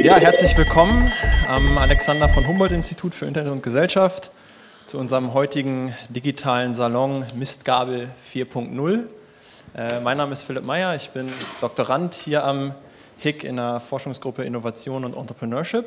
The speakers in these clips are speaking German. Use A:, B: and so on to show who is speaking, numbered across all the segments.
A: Ja, herzlich willkommen am Alexander von Humboldt-Institut für Internet und Gesellschaft zu unserem heutigen digitalen Salon Mistgabel 4.0. Mein Name ist Philipp Meyer, ich bin Doktorand hier am HIC in der Forschungsgruppe Innovation und Entrepreneurship.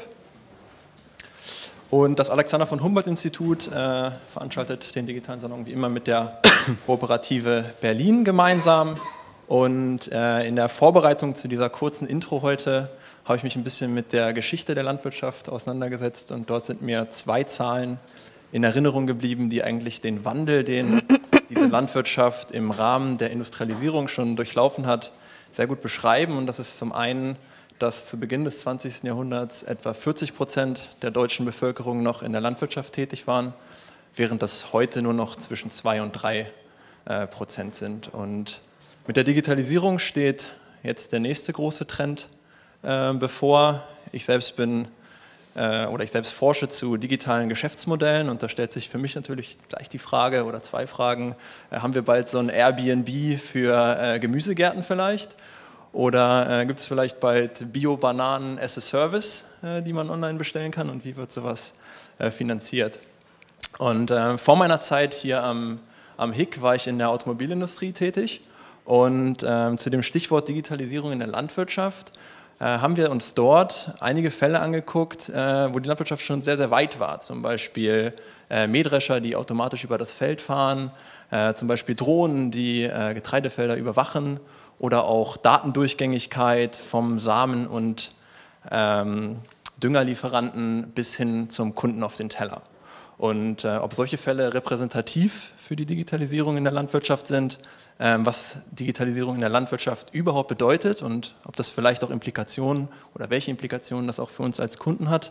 A: Und das Alexander von Humboldt-Institut veranstaltet den digitalen Salon wie immer mit der Kooperative Berlin gemeinsam. Und in der Vorbereitung zu dieser kurzen Intro heute habe ich mich ein bisschen mit der Geschichte der Landwirtschaft auseinandergesetzt und dort sind mir zwei Zahlen in Erinnerung geblieben, die eigentlich den Wandel, den diese Landwirtschaft im Rahmen der Industrialisierung schon durchlaufen hat, sehr gut beschreiben. Und das ist zum einen, dass zu Beginn des 20. Jahrhunderts etwa 40% der deutschen Bevölkerung noch in der Landwirtschaft tätig waren, während das heute nur noch zwischen 2 und 3% sind. Und mit der Digitalisierung steht jetzt der nächste große Trend bevor. Ich selbst forsche zu digitalen Geschäftsmodellen und da stellt sich für mich natürlich gleich die Frage oder zwei Fragen. Haben wir bald so ein Airbnb für Gemüsegärten vielleicht? Oder gibt es vielleicht bald Bio-Bananen as a Service, die man online bestellen kann und wie wird sowas finanziert? Und vor meiner Zeit hier am HIC war ich in der Automobilindustrie tätig und zu dem Stichwort Digitalisierung in der Landwirtschaft haben wir uns dort einige Fälle angeguckt, wo die Landwirtschaft schon sehr, sehr weit war. Zum Beispiel Mähdrescher, die automatisch über das Feld fahren, zum Beispiel Drohnen, die Getreidefelder überwachen oder auch Datendurchgängigkeit vom Samen- und Düngerlieferanten bis hin zum Kunden auf den Teller. Und ob solche Fälle repräsentativ für die Digitalisierung in der Landwirtschaft sind, was Digitalisierung in der Landwirtschaft überhaupt bedeutet und ob das vielleicht auch Implikationen oder welche Implikationen das auch für uns als Kunden hat,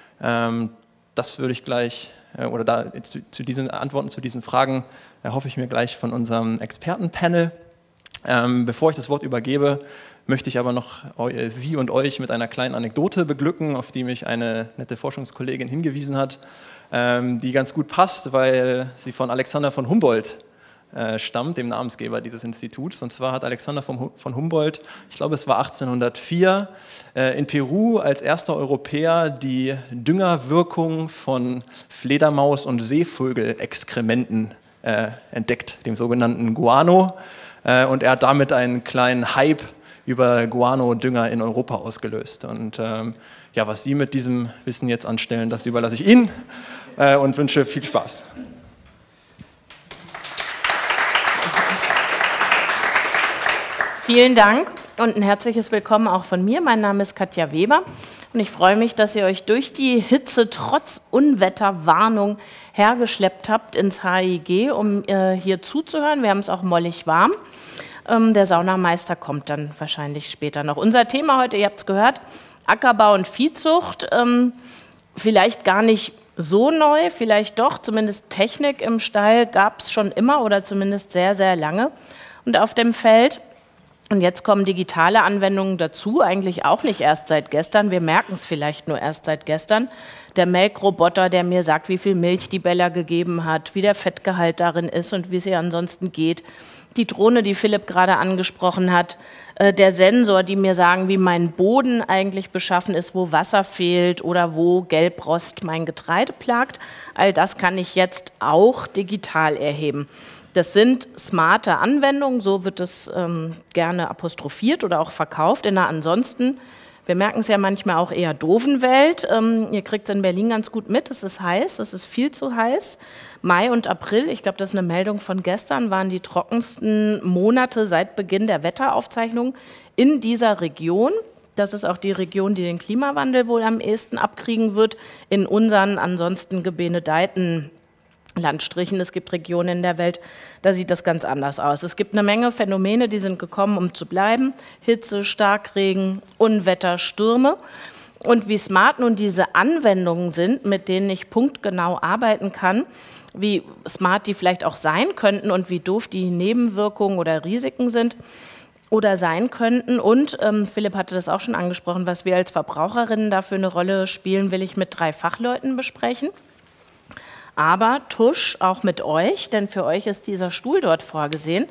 A: das würde ich gleich, zu diesen Antworten zu diesen Fragen hoffe ich mir gleich von unserem Expertenpanel. Bevor ich das Wort übergebe, möchte ich aber noch Sie und euch mit einer kleinen Anekdote beglücken, auf die mich eine nette Forschungskollegin hingewiesen hat, die ganz gut passt, weil sie von Alexander von Humboldt stammt, dem Namensgeber dieses Instituts. Und zwar hat Alexander von Humboldt, ich glaube es war 1804, in Peru als erster Europäer die Düngerwirkung von Fledermaus- und Seevögelexkrementen entdeckt, dem sogenannten Guano. Und er hat damit einen kleinen Hype über Guano-Dünger in Europa ausgelöst. Und ja, was Sie mit diesem Wissen jetzt anstellen, das überlasse ich Ihnen und wünsche viel Spaß.
B: Vielen Dank und ein herzliches Willkommen auch von mir. Mein Name ist Katja Weber und ich freue mich, dass ihr euch durch die Hitze trotz Unwetterwarnung hergeschleppt habt ins HIG, um hier zuzuhören. Wir haben es auch mollig warm. Der Saunameister kommt dann wahrscheinlich später noch. Unser Thema heute, ihr habt es gehört, Ackerbau und Viehzucht. Vielleicht gar nicht so neu, vielleicht doch, zumindest Technik im Stall gab es schon immer oder zumindest sehr, sehr lange und auf dem Feld. Und jetzt kommen digitale Anwendungen dazu, eigentlich auch nicht erst seit gestern. Wir merken es vielleicht nur erst seit gestern. Der Melkroboter, der mir sagt, wie viel Milch die Bella gegeben hat, wie der Fettgehalt darin ist und wie es ihr ansonsten geht. Die Drohne, die Philipp gerade angesprochen hat, der Sensor, die mir sagen, wie mein Boden eigentlich beschaffen ist, wo Wasser fehlt oder wo Gelbrost mein Getreide plagt. All das kann ich jetzt auch digital erheben. Das sind smarte Anwendungen, so wird es gerne apostrophiert oder auch verkauft. In einer ansonsten, wir merken es ja manchmal auch eher doofen Welt. Ihr kriegt es in Berlin ganz gut mit, es ist heiß, es ist viel zu heiß. Mai und April, ich glaube, das ist eine Meldung von gestern, waren die trockensten Monate seit Beginn der Wetteraufzeichnung in dieser Region. Das ist auch die Region, die den Klimawandel wohl am ehesten abkriegen wird, in unseren ansonsten gebenedeiten Landstrichen. Es gibt Regionen in der Welt, da sieht das ganz anders aus. Es gibt eine Menge Phänomene, die sind gekommen, um zu bleiben. Hitze, Starkregen, Unwetter, Stürme. Und wie smart nun diese Anwendungen sind, mit denen ich punktgenau arbeiten kann, wie smart die vielleicht auch sein könnten und wie doof die Nebenwirkungen oder Risiken sind oder sein könnten. Und Philipp hatte das auch schon angesprochen, was wir als Verbraucherinnen dafür eine Rolle spielen, will ich mit 3 Fachleuten besprechen. Aber Tusch auch mit euch, denn für euch ist dieser Stuhl dort vorgesehen.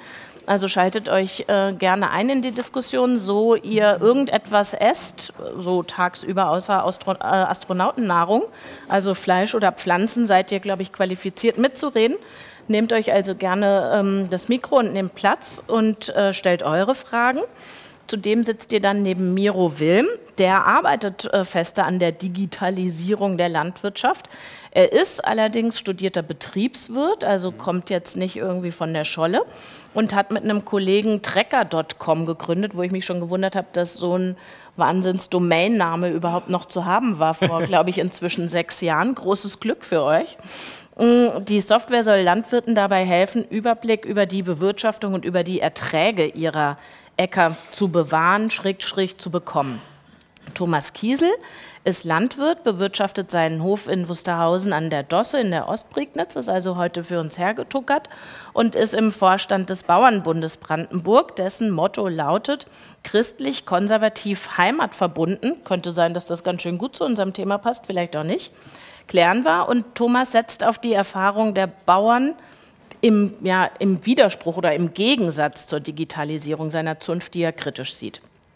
B: Also schaltet euch gerne ein in die Diskussion, so ihr irgendetwas esst, so tagsüber außer Astronautennahrung, also Fleisch oder Pflanzen, seid ihr, glaube ich, qualifiziert mitzureden. Nehmt euch also gerne das Mikro und nehmt Platz und stellt eure Fragen. Zudem sitzt ihr dann neben Miro Wilm, der arbeitet fester an der Digitalisierung der Landwirtschaft. Er ist allerdings studierter Betriebswirt, also kommt jetzt nicht irgendwie von der Scholle und hat mit einem Kollegen Trecker.com gegründet, wo ich mich schon gewundert habe, dass so ein Wahnsinns-Domainname überhaupt noch zu haben war vor, glaube ich, inzwischen 6 Jahren. Großes Glück für euch. Die Software soll Landwirten dabei helfen, Überblick über die Bewirtschaftung und über die Erträge ihrer Äcker zu bewahren, / zu bekommen. Thomas Kiesel ist Landwirt, bewirtschaftet seinen Hof in Wusterhausen an der Dosse in der Ostprignitz, ist also heute für uns hergetuckert und ist im Vorstand des Bauernbundes Brandenburg, dessen Motto lautet, christlich, konservativ, heimatverbunden. Könnte sein, dass das ganz schön gut zu unserem Thema passt, vielleicht auch nicht. Klären wir. Und Thomas setzt auf die Erfahrung der Bauern im Widerspruch oder im Gegensatz zur Digitalisierung seiner Zunft, die er kritisch sieht.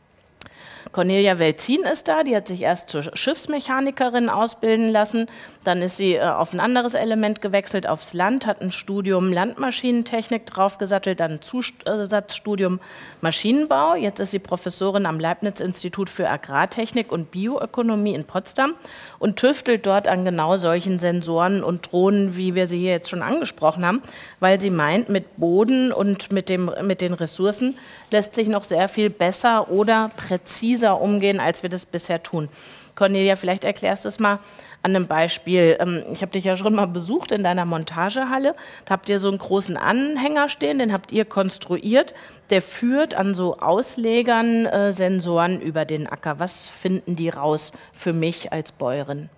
B: Cornelia Welzin ist da, die hat sich erst zur Schiffsmechanikerin ausbilden lassen, dann ist sie auf ein anderes Element gewechselt, aufs Land, hat ein Studium Landmaschinentechnik draufgesattelt, dann ein Zusatzstudium Maschinenbau. Jetzt ist sie Professorin am Leibniz-Institut für Agrartechnik und Bioökonomie in Potsdam und tüftelt dort an genau solchen Sensoren und Drohnen, wie wir sie hier jetzt schon angesprochen haben, weil sie meint, mit Boden und mit den Ressourcen lässt sich noch sehr viel besser oder präziser umgehen, als wir das bisher tun. Cornelia, vielleicht erklärst du es mal an einem Beispiel. Ich habe dich ja schon mal besucht in deiner Montagehalle. Da habt ihr so einen großen Anhänger stehen, den habt ihr konstruiert. Der führt an so Auslegern Sensoren über den Acker. Was finden die raus für mich als Bäuerin?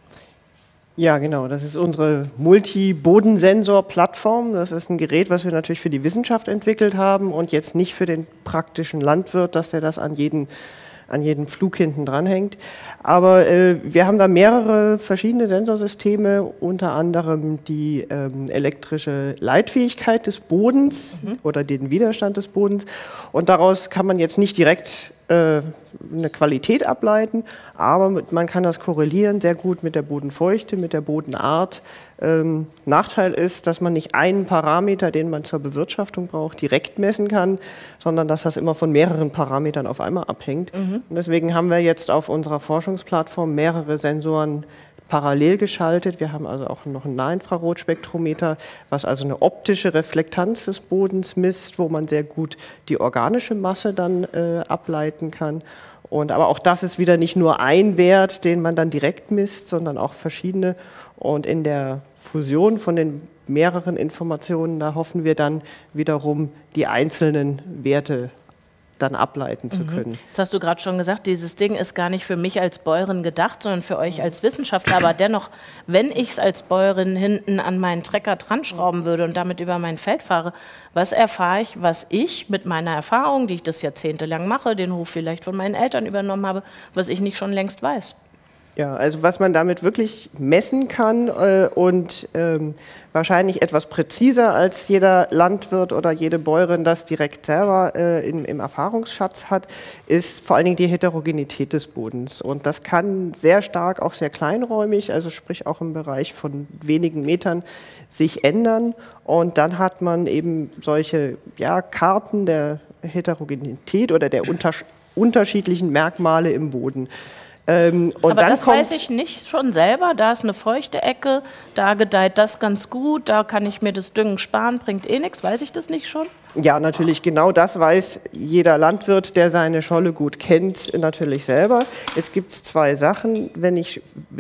C: Ja, genau. Das ist unsere Multi-Bodensensor-Plattform. Das ist ein Gerät, was wir natürlich für die Wissenschaft entwickelt haben und jetzt nicht für den praktischen Landwirt, dass der das an jeden Flug hinten dranhängt. Aber wir haben da mehrere verschiedene Sensorsysteme, unter anderem die elektrische Leitfähigkeit des Bodens oder den Widerstand des Bodens. Und daraus kann man jetzt nicht direkt eine Qualität ableiten, aber man kann das korrelieren sehr gut mit der Bodenfeuchte, mit der Bodenart. Nachteil ist, dass man nicht einen Parameter, den man zur Bewirtschaftung braucht, direkt messen kann, sondern dass das immer von mehreren Parametern auf einmal abhängt. Und deswegen haben wir jetzt auf unserer Forschungsplattform mehrere Sensoren parallel geschaltet. Wir haben also auch noch ein Nahinfrarotspektrometer, was also eine optische Reflektanz des Bodens misst, wo man sehr gut die organische Masse dann ableiten kann. Aber auch das ist wieder nicht nur ein Wert, den man dann direkt misst, sondern auch verschiedene. Und in der Fusion von den mehreren Informationen, da hoffen wir dann wiederum die einzelnen Werte dann ableiten zu können.
B: Jetzt hast du gerade schon gesagt, dieses Ding ist gar nicht für mich als Bäuerin gedacht, sondern für euch als Wissenschaftler. Aber dennoch, wenn ich es als Bäuerin hinten an meinen Trecker dran schrauben würde und damit über mein Feld fahre, was erfahre ich, was ich mit meiner Erfahrung, die ich das jahrzehntelang mache, den Hof vielleicht von meinen Eltern übernommen habe, was ich nicht schon längst weiß?
C: Ja, also was man damit wirklich messen kann und wahrscheinlich etwas präziser als jeder Landwirt oder jede Bäuerin das direkt selber im Erfahrungsschatz hat, ist vor allen Dingen die Heterogenität des Bodens. Und das kann sehr stark, auch sehr kleinräumig, also sprich auch im Bereich von wenigen Metern, sich ändern. Und dann hat man eben solche Karten der Heterogenität oder der unterschiedlichen Merkmale im Boden.
B: Aber dann das weiß ich nicht schon selber, da ist eine feuchte Ecke, da gedeiht das ganz gut, da kann ich mir das Düngen sparen, bringt eh nichts, weiß ich das nicht schon?
C: Ja, natürlich, genau das weiß jeder Landwirt, der seine Scholle gut kennt, natürlich selber. Jetzt gibt es 2 Sachen, wenn ich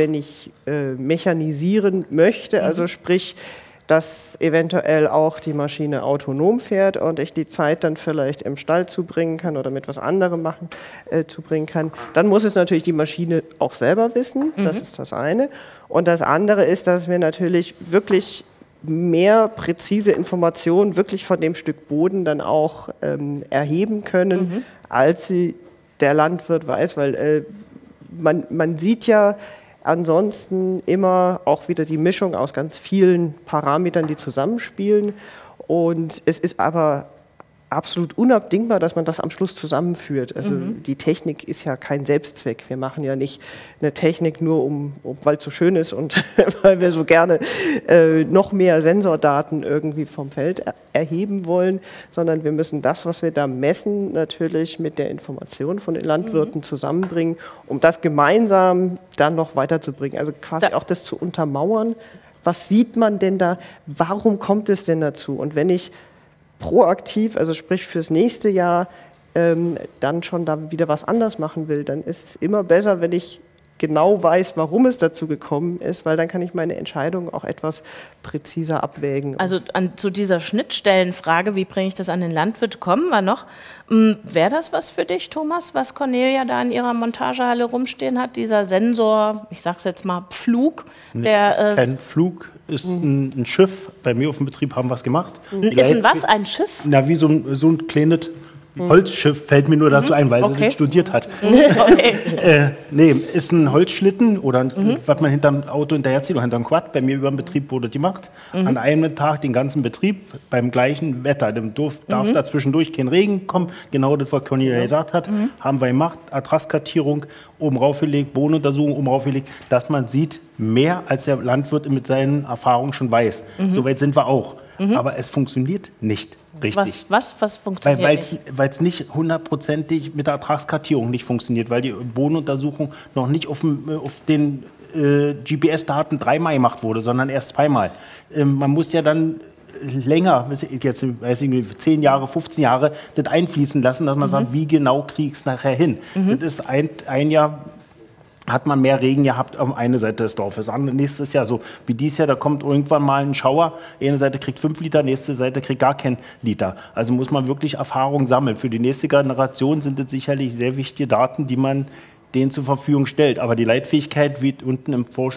C: mechanisieren möchte, also sprich, dass eventuell auch die Maschine autonom fährt und ich die Zeit dann vielleicht im Stall zubringen kann oder mit was anderem zubringen kann. Dann muss es natürlich die Maschine auch selber wissen, das ist das eine. Und das andere ist, dass wir natürlich wirklich mehr präzise Informationen wirklich von dem Stück Boden dann auch erheben können, als sie der Landwirt weiß, weil man sieht ja ansonsten immer auch wieder die Mischung aus ganz vielen Parametern, die zusammenspielen. Und es ist aber absolut unabdingbar, dass man das am Schluss zusammenführt. Also die Technik ist ja kein Selbstzweck. Wir machen ja nicht eine Technik nur, weil es so schön ist und weil wir so gerne noch mehr Sensordaten irgendwie vom Feld erheben wollen, sondern wir müssen das, was wir da messen, natürlich mit der Information von den Landwirten zusammenbringen, um das gemeinsam dann noch weiterzubringen. Also quasi auch das zu untermauern. Was sieht man denn da? Warum kommt es denn dazu? Und wenn ich proaktiv, also sprich fürs nächste Jahr, dann schon da wieder was anders machen will, dann ist es immer besser, wenn ich genau weiß, warum es dazu gekommen ist, weil dann kann ich meine Entscheidung auch etwas präziser abwägen.
B: Also zu dieser Schnittstellenfrage, wie bringe ich das an den Landwirt, kommen wir noch. Wäre das was für dich, Thomas, was Cornelia da in ihrer Montagehalle rumstehen hat, dieser Sensor, ich sag's jetzt mal, Pflug? Der
D: ist kein Flug, ist ein Schiff. Bei mir auf dem Betrieb haben wir es gemacht.
B: Ist ein was? Ein Schiff?
D: Na, wie so ein kleines Holzschiff, fällt mir nur dazu ein, weil sie das studiert hat. Nee, ist ein Holzschlitten oder was man hinterm Auto hinterherzieht oder hinterm Quad. Bei mir über dem Betrieb wurde die gemacht. An einem Tag den ganzen Betrieb beim gleichen Wetter. Darf da zwischendurch kein Regen kommen. Genau das, was Cornelia gesagt hat. Haben wir gemacht. Adresskartierung oben raufgelegt, Bodenuntersuchung oben raufgelegt, dass man sieht, mehr als der Landwirt mit seinen Erfahrungen schon weiß. Soweit sind wir auch. Aber es funktioniert nicht richtig.
B: Was funktioniert nicht?
D: Weil es nicht hundertprozentig mit der Ertragskartierung nicht funktioniert, weil die Bodenuntersuchung noch nicht auf den GPS-Daten 3-mal gemacht wurde, sondern erst 2-mal. Man muss ja dann länger, jetzt weiß ich nicht, 10 Jahre, 15 Jahre, das einfließen lassen, dass man sagt, wie genau kriege ich es nachher hin. Das ist ein Jahr, hat man mehr Regen gehabt auf eine Seite des Dorfes. Nächstes Jahr so wie dieses Jahr, da kommt irgendwann mal ein Schauer, eine Seite kriegt 5 Liter, nächste Seite kriegt gar keinen Liter. Also muss man wirklich Erfahrung sammeln. Für die nächste Generation sind das sicherlich sehr wichtige Daten, die man denen zur Verfügung stellt. Aber die Leitfähigkeit, wie unten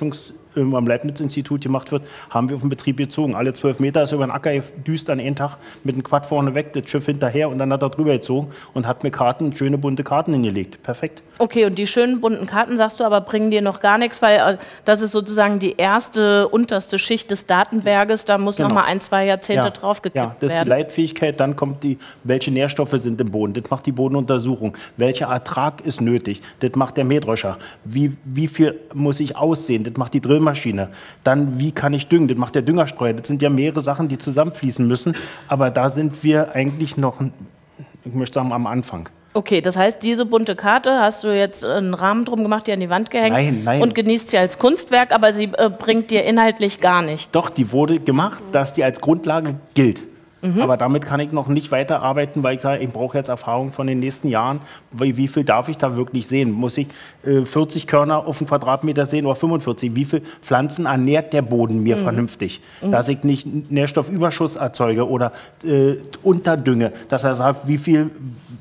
D: am Leibniz-Institut gemacht wird, haben wir auf den Betrieb gezogen. Alle 12 Meter ist über den Acker gedüst an einen Tag mit dem Quad vorne weg, das Schiff hinterher und dann hat er drüber gezogen und hat mir schöne bunte Karten hingelegt. Perfekt.
B: Okay, und die schönen bunten Karten, sagst du, aber bringen dir noch gar nichts, weil das ist sozusagen die unterste Schicht des Datenberges, da muss noch mal 1-2 Jahrzehnte draufgekippt werden. Ja,
D: das ist die Leitfähigkeit, dann kommt welche Nährstoffe sind im Boden, das macht die Bodenuntersuchung, welcher Ertrag ist nötig, das macht der Mähdrescher, wie viel muss ich aussehen, das macht die Drillmaschine, dann wie kann ich düngen, das macht der Düngerstreuer, das sind ja mehrere Sachen, die zusammenfließen müssen, aber da sind wir eigentlich noch, ich möchte sagen, am Anfang.
B: Okay, das heißt, diese bunte Karte hast du jetzt einen Rahmen drum gemacht, die an die Wand gehängt und genießt sie als Kunstwerk, aber sie bringt dir inhaltlich gar nichts.
D: Doch, die wurde gemacht, dass die als Grundlage gilt. Aber damit kann ich noch nicht weiterarbeiten, weil ich sage, ich brauche jetzt Erfahrung von den nächsten Jahren. Wie viel darf ich da wirklich sehen? Muss ich 40 Körner auf einen Quadratmeter sehen oder 45? Wie viele Pflanzen ernährt der Boden mir vernünftig? Dass ich nicht Nährstoffüberschuss erzeuge oder unterdünge. Dass er sagt, wie viel...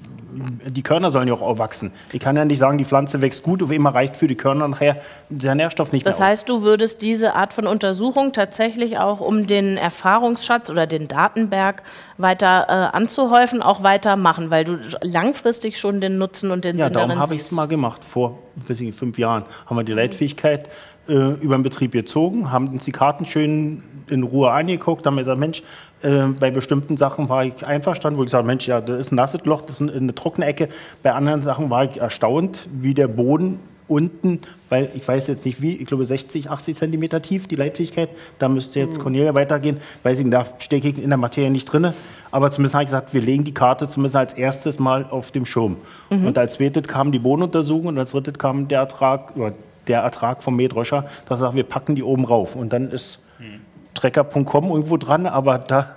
D: Die Körner sollen ja auch wachsen. Ich kann ja nicht sagen, die Pflanze wächst gut, auf einmal reicht für die Körner nachher der Nährstoff nicht mehr aus.
B: Das heißt, du würdest diese Art von Untersuchung tatsächlich auch, um den Erfahrungsschatz oder den Datenberg weiter anzuhäufen, auch weitermachen, weil du langfristig schon den Nutzen und den Sinn darin siehst. Ja, darum habe ich es mal gemacht.
D: Vor 5 Jahren haben wir die Leitfähigkeit über den Betrieb gezogen, haben uns die Karten schön in Ruhe angeguckt, haben gesagt, Mensch, bei bestimmten Sachen war ich einverstanden, wo ich gesagt habe, Mensch, ja, das ist ein nasses Loch, das ist eine trockene Ecke. Bei anderen Sachen war ich erstaunt, wie der Boden unten, weil ich weiß jetzt nicht wie, ich glaube 60, 80 Zentimeter tief, die Leitfähigkeit, da müsste jetzt Cornelia weitergehen, weiß ich, da stecke ich in der Materie nicht drin, aber zumindest habe ich gesagt, wir legen die Karte zumindest als erstes mal auf dem Schirm. Und als zweites kam die Bodenuntersuchung und als drittes kam der Ertrag vom Mähdrescher, da sagt, wir packen die oben rauf und dann ist Trecker.com irgendwo dran, aber da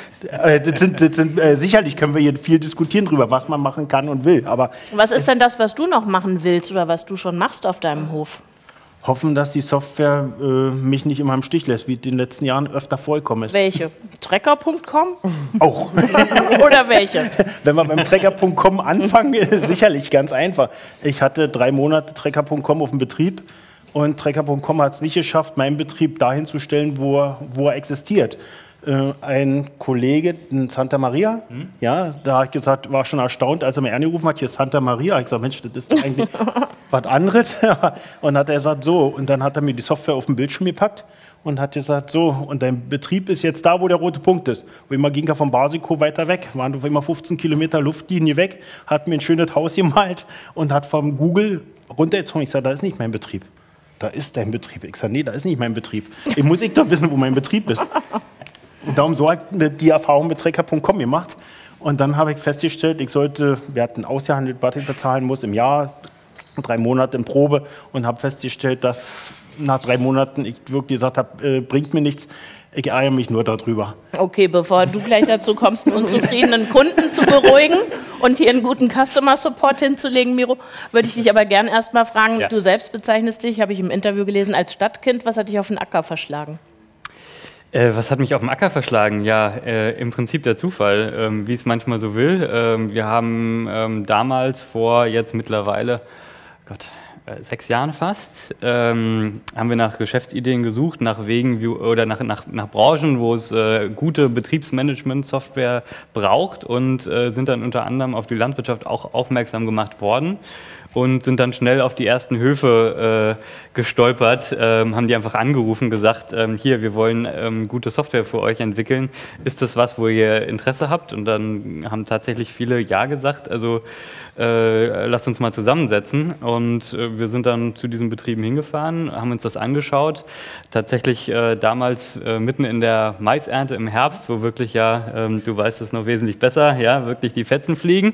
D: sicherlich können wir hier viel diskutieren drüber, was man machen kann und will. Aber
B: was ist denn das, was du noch machen willst oder was du schon machst auf deinem Hof?
D: Hoffen, dass die Software mich nicht immer im Stich lässt, wie in den letzten Jahren öfter vorgekommen ist.
B: Welche? Trecker.com?
D: Auch.
B: Oder welche?
D: Wenn wir beim Trecker.com anfangen, sicherlich ganz einfach. Ich hatte 3 Monate Trecker.com auf dem Betrieb. Und Trecker.com hat es nicht geschafft, meinen Betrieb dahin zu stellen, wo er existiert. ein Kollege in Santa Maria, ja, da hat gesagt, war schon erstaunt, als er mir angerufen hat, hier Santa Maria. Ich gesagt, Mensch, das ist doch eigentlich was anderes. Und hat er gesagt, so, und dann hat er mir die Software auf den Bildschirm gepackt und hat gesagt, so, und dein Betrieb ist jetzt da, wo der rote Punkt ist. Und immer ging er vom Basico weiter weg, waren auf immer 15 Kilometer Luftlinie weg, hat mir ein schönes Haus gemalt und hat vom Google runtergezogen. Ich sage, da ist nicht mein Betrieb. Da ist dein Betrieb. Ich sage, nee, da ist nicht mein Betrieb. Ich muss doch wissen, wo mein Betrieb ist. Und darum so hat die Erfahrung mit Trecker.com gemacht. Und dann habe ich festgestellt, wir hatten ausgehandelt, was ich bezahlen muss im Jahr, 3 Monate in Probe, und habe festgestellt, dass nach 3 Monaten ich wirklich gesagt habe, bringt mir nichts. Ich ärgere mich nur darüber.
B: Okay, bevor du gleich dazu kommst, einen unzufriedenen Kunden zu beruhigen und hier einen guten Customer Support hinzulegen, Miro, würde ich dich aber gern erst mal fragen, du selbst bezeichnest dich, habe ich im Interview gelesen, als Stadtkind. Was hat dich auf den Acker verschlagen?
E: Was hat mich auf dem Acker verschlagen? Ja, im Prinzip der Zufall, wie es manchmal so will. Wir haben damals vor jetzt mittlerweile, 6 Jahren fast, haben wir nach Geschäftsideen gesucht, nach Wegen oder nach Branchen, wo es gute Betriebsmanagement-Software braucht, und sind dann unter anderem auf die Landwirtschaft auch aufmerksam gemacht worden. Und sind dann schnell auf die ersten Höfe gestolpert, haben die einfach angerufen, gesagt, hier, wir wollen gute Software für euch entwickeln. Ist das was, wo ihr Interesse habt? Und dann haben tatsächlich viele Ja gesagt, also lasst uns mal zusammensetzen. Und wir sind dann zu diesen Betrieben hingefahren, haben uns das angeschaut. Tatsächlich damals mitten in der Maisernte im Herbst, wo wirklich du weißt es noch wesentlich besser, ja, wirklich die Fetzen fliegen.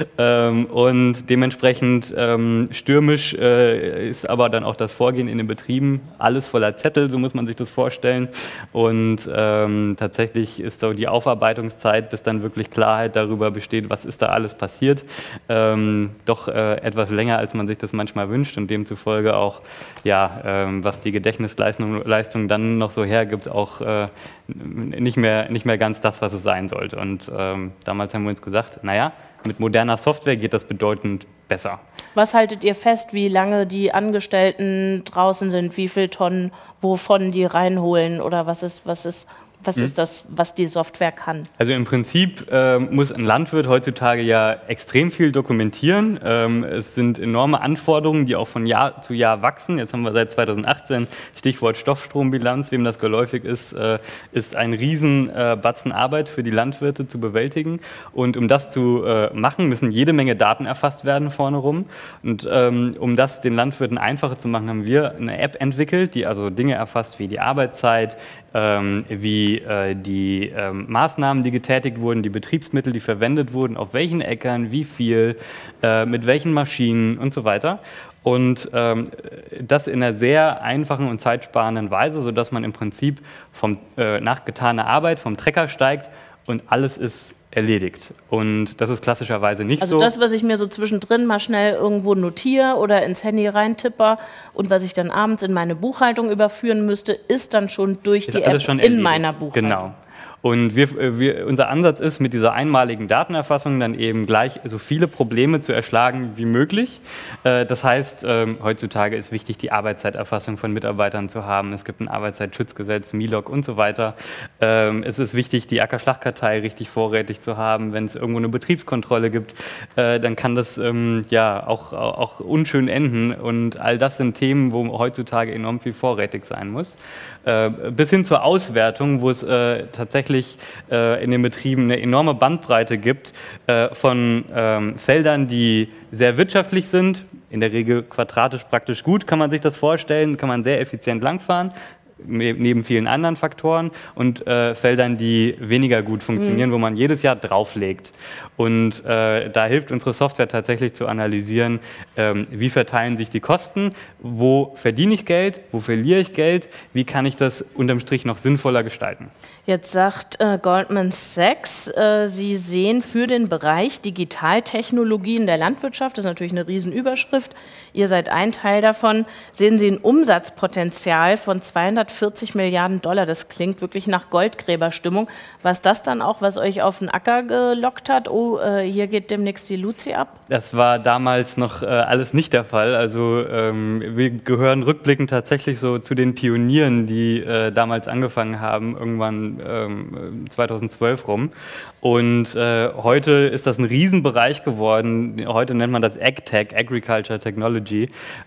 E: Und dementsprechend stürmisch ist aber dann auch das Vorgehen in den Betrieben, alles voller Zettel, so muss man sich das vorstellen. Und tatsächlich ist so die Aufarbeitungszeit, bis dann wirklich Klarheit darüber besteht, was ist da alles passiert, doch etwas länger, als man sich das manchmal wünscht, und demzufolge auch, was die Gedächtnisleistung dann noch so hergibt, auch nicht mehr ganz das, was es sein sollte. Und damals haben wir uns gesagt, naja, mit moderner Software geht das bedeutend besser.
B: Was haltet ihr fest, wie lange die Angestellten draußen sind, wie viele Tonnen, wovon die reinholen, oder was ist das, was die Software kann?
E: Also im Prinzip muss ein Landwirt heutzutage ja extrem viel dokumentieren. Es sind enorme Anforderungen, die auch von Jahr zu Jahr wachsen. Jetzt haben wir seit 2018 Stichwort Stoffstrombilanz. Wem das geläufig ist, ist ein Riesenbatzen Arbeit für die Landwirte zu bewältigen. Und um das zu machen, müssen jede Menge Daten erfasst werden vorne rum. Und um das den Landwirten einfacher zu machen, haben wir eine App entwickelt, die also Dinge erfasst wie die Arbeitszeit, wie die Maßnahmen, die getätigt wurden, die Betriebsmittel, die verwendet wurden, auf welchen Äckern, wie viel, mit welchen Maschinen und so weiter. Und das in einer sehr einfachen und zeitsparenden Weise, sodass man im Prinzip nach getaner Arbeit vom Trecker steigt und alles ist erledigt. Und das ist klassischerweise nicht so.
B: Also das, was ich mir so zwischendrin mal schnell irgendwo notiere oder ins Handy reintipper und was ich dann abends in meine Buchhaltung überführen müsste, ist dann schon durch die App in meiner Buchhaltung.
E: Genau. Und unser Ansatz ist, mit dieser einmaligen Datenerfassung dann eben gleich so viele Probleme zu erschlagen wie möglich. Das heißt, heutzutage ist wichtig, die Arbeitszeiterfassung von Mitarbeitern zu haben. Es gibt ein Arbeitszeitschutzgesetz, MILOG und so weiter. Es ist wichtig, die Ackerschlachtkartei richtig vorrätig zu haben. Wenn es irgendwo eine Betriebskontrolle gibt, dann kann das auch unschön enden. Und all das sind Themen, wo heutzutage enorm viel vorrätig sein muss. Bis hin zur Auswertung, wo es tatsächlich in den Betrieben eine enorme Bandbreite gibt von Feldern, die sehr wirtschaftlich sind, in der Regel quadratisch praktisch gut, kann man sich das vorstellen, kann man sehr effizient langfahren, neben vielen anderen Faktoren, und Feldern, die weniger gut funktionieren, wo man jedes Jahr drauflegt. Und da hilft unsere Software tatsächlich zu analysieren, wie verteilen sich die Kosten, wo verdiene ich Geld, wo verliere ich Geld, wie kann ich das unterm Strich noch sinnvoller gestalten.
B: Jetzt sagt Goldman Sachs, Sie sehen für den Bereich Digitaltechnologien der Landwirtschaft, das ist natürlich eine Riesenüberschrift, Ihr seid ein Teil davon. Sehen Sie ein Umsatzpotenzial von 240 Milliarden $. Das klingt wirklich nach Goldgräberstimmung. War es das dann auch, was euch auf den Acker gelockt hat? Oh, hier geht demnächst die Luzi ab?
E: Das war damals noch alles nicht der Fall. Also wir gehören rückblickend tatsächlich so zu den Pionieren, die damals angefangen haben, irgendwann 2012 rum. Und heute ist das ein Riesenbereich geworden. Heute nennt man das AgTech, Agriculture Technology,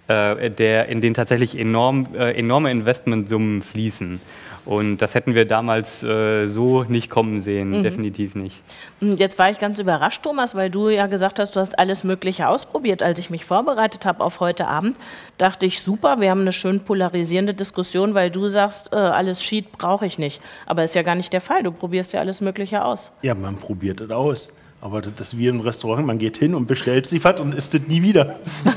E: in den tatsächlich enorme Investmentsummen fließen. Und das hätten wir damals so nicht kommen sehen, definitiv nicht.
B: Jetzt war ich ganz überrascht, Thomas, weil du ja gesagt hast, du hast alles Mögliche ausprobiert. Als ich mich vorbereitet habe auf heute Abend, dachte ich, super, wir haben eine schön polarisierende Diskussion, weil du sagst, alles Sheet brauche ich nicht. Aber ist ja gar nicht der Fall, du probierst ja alles Mögliche aus.
D: Ja, man probiert es aus. Aber das ist wie im Restaurant, man geht hin und bestellt sich was und isst es nie wieder.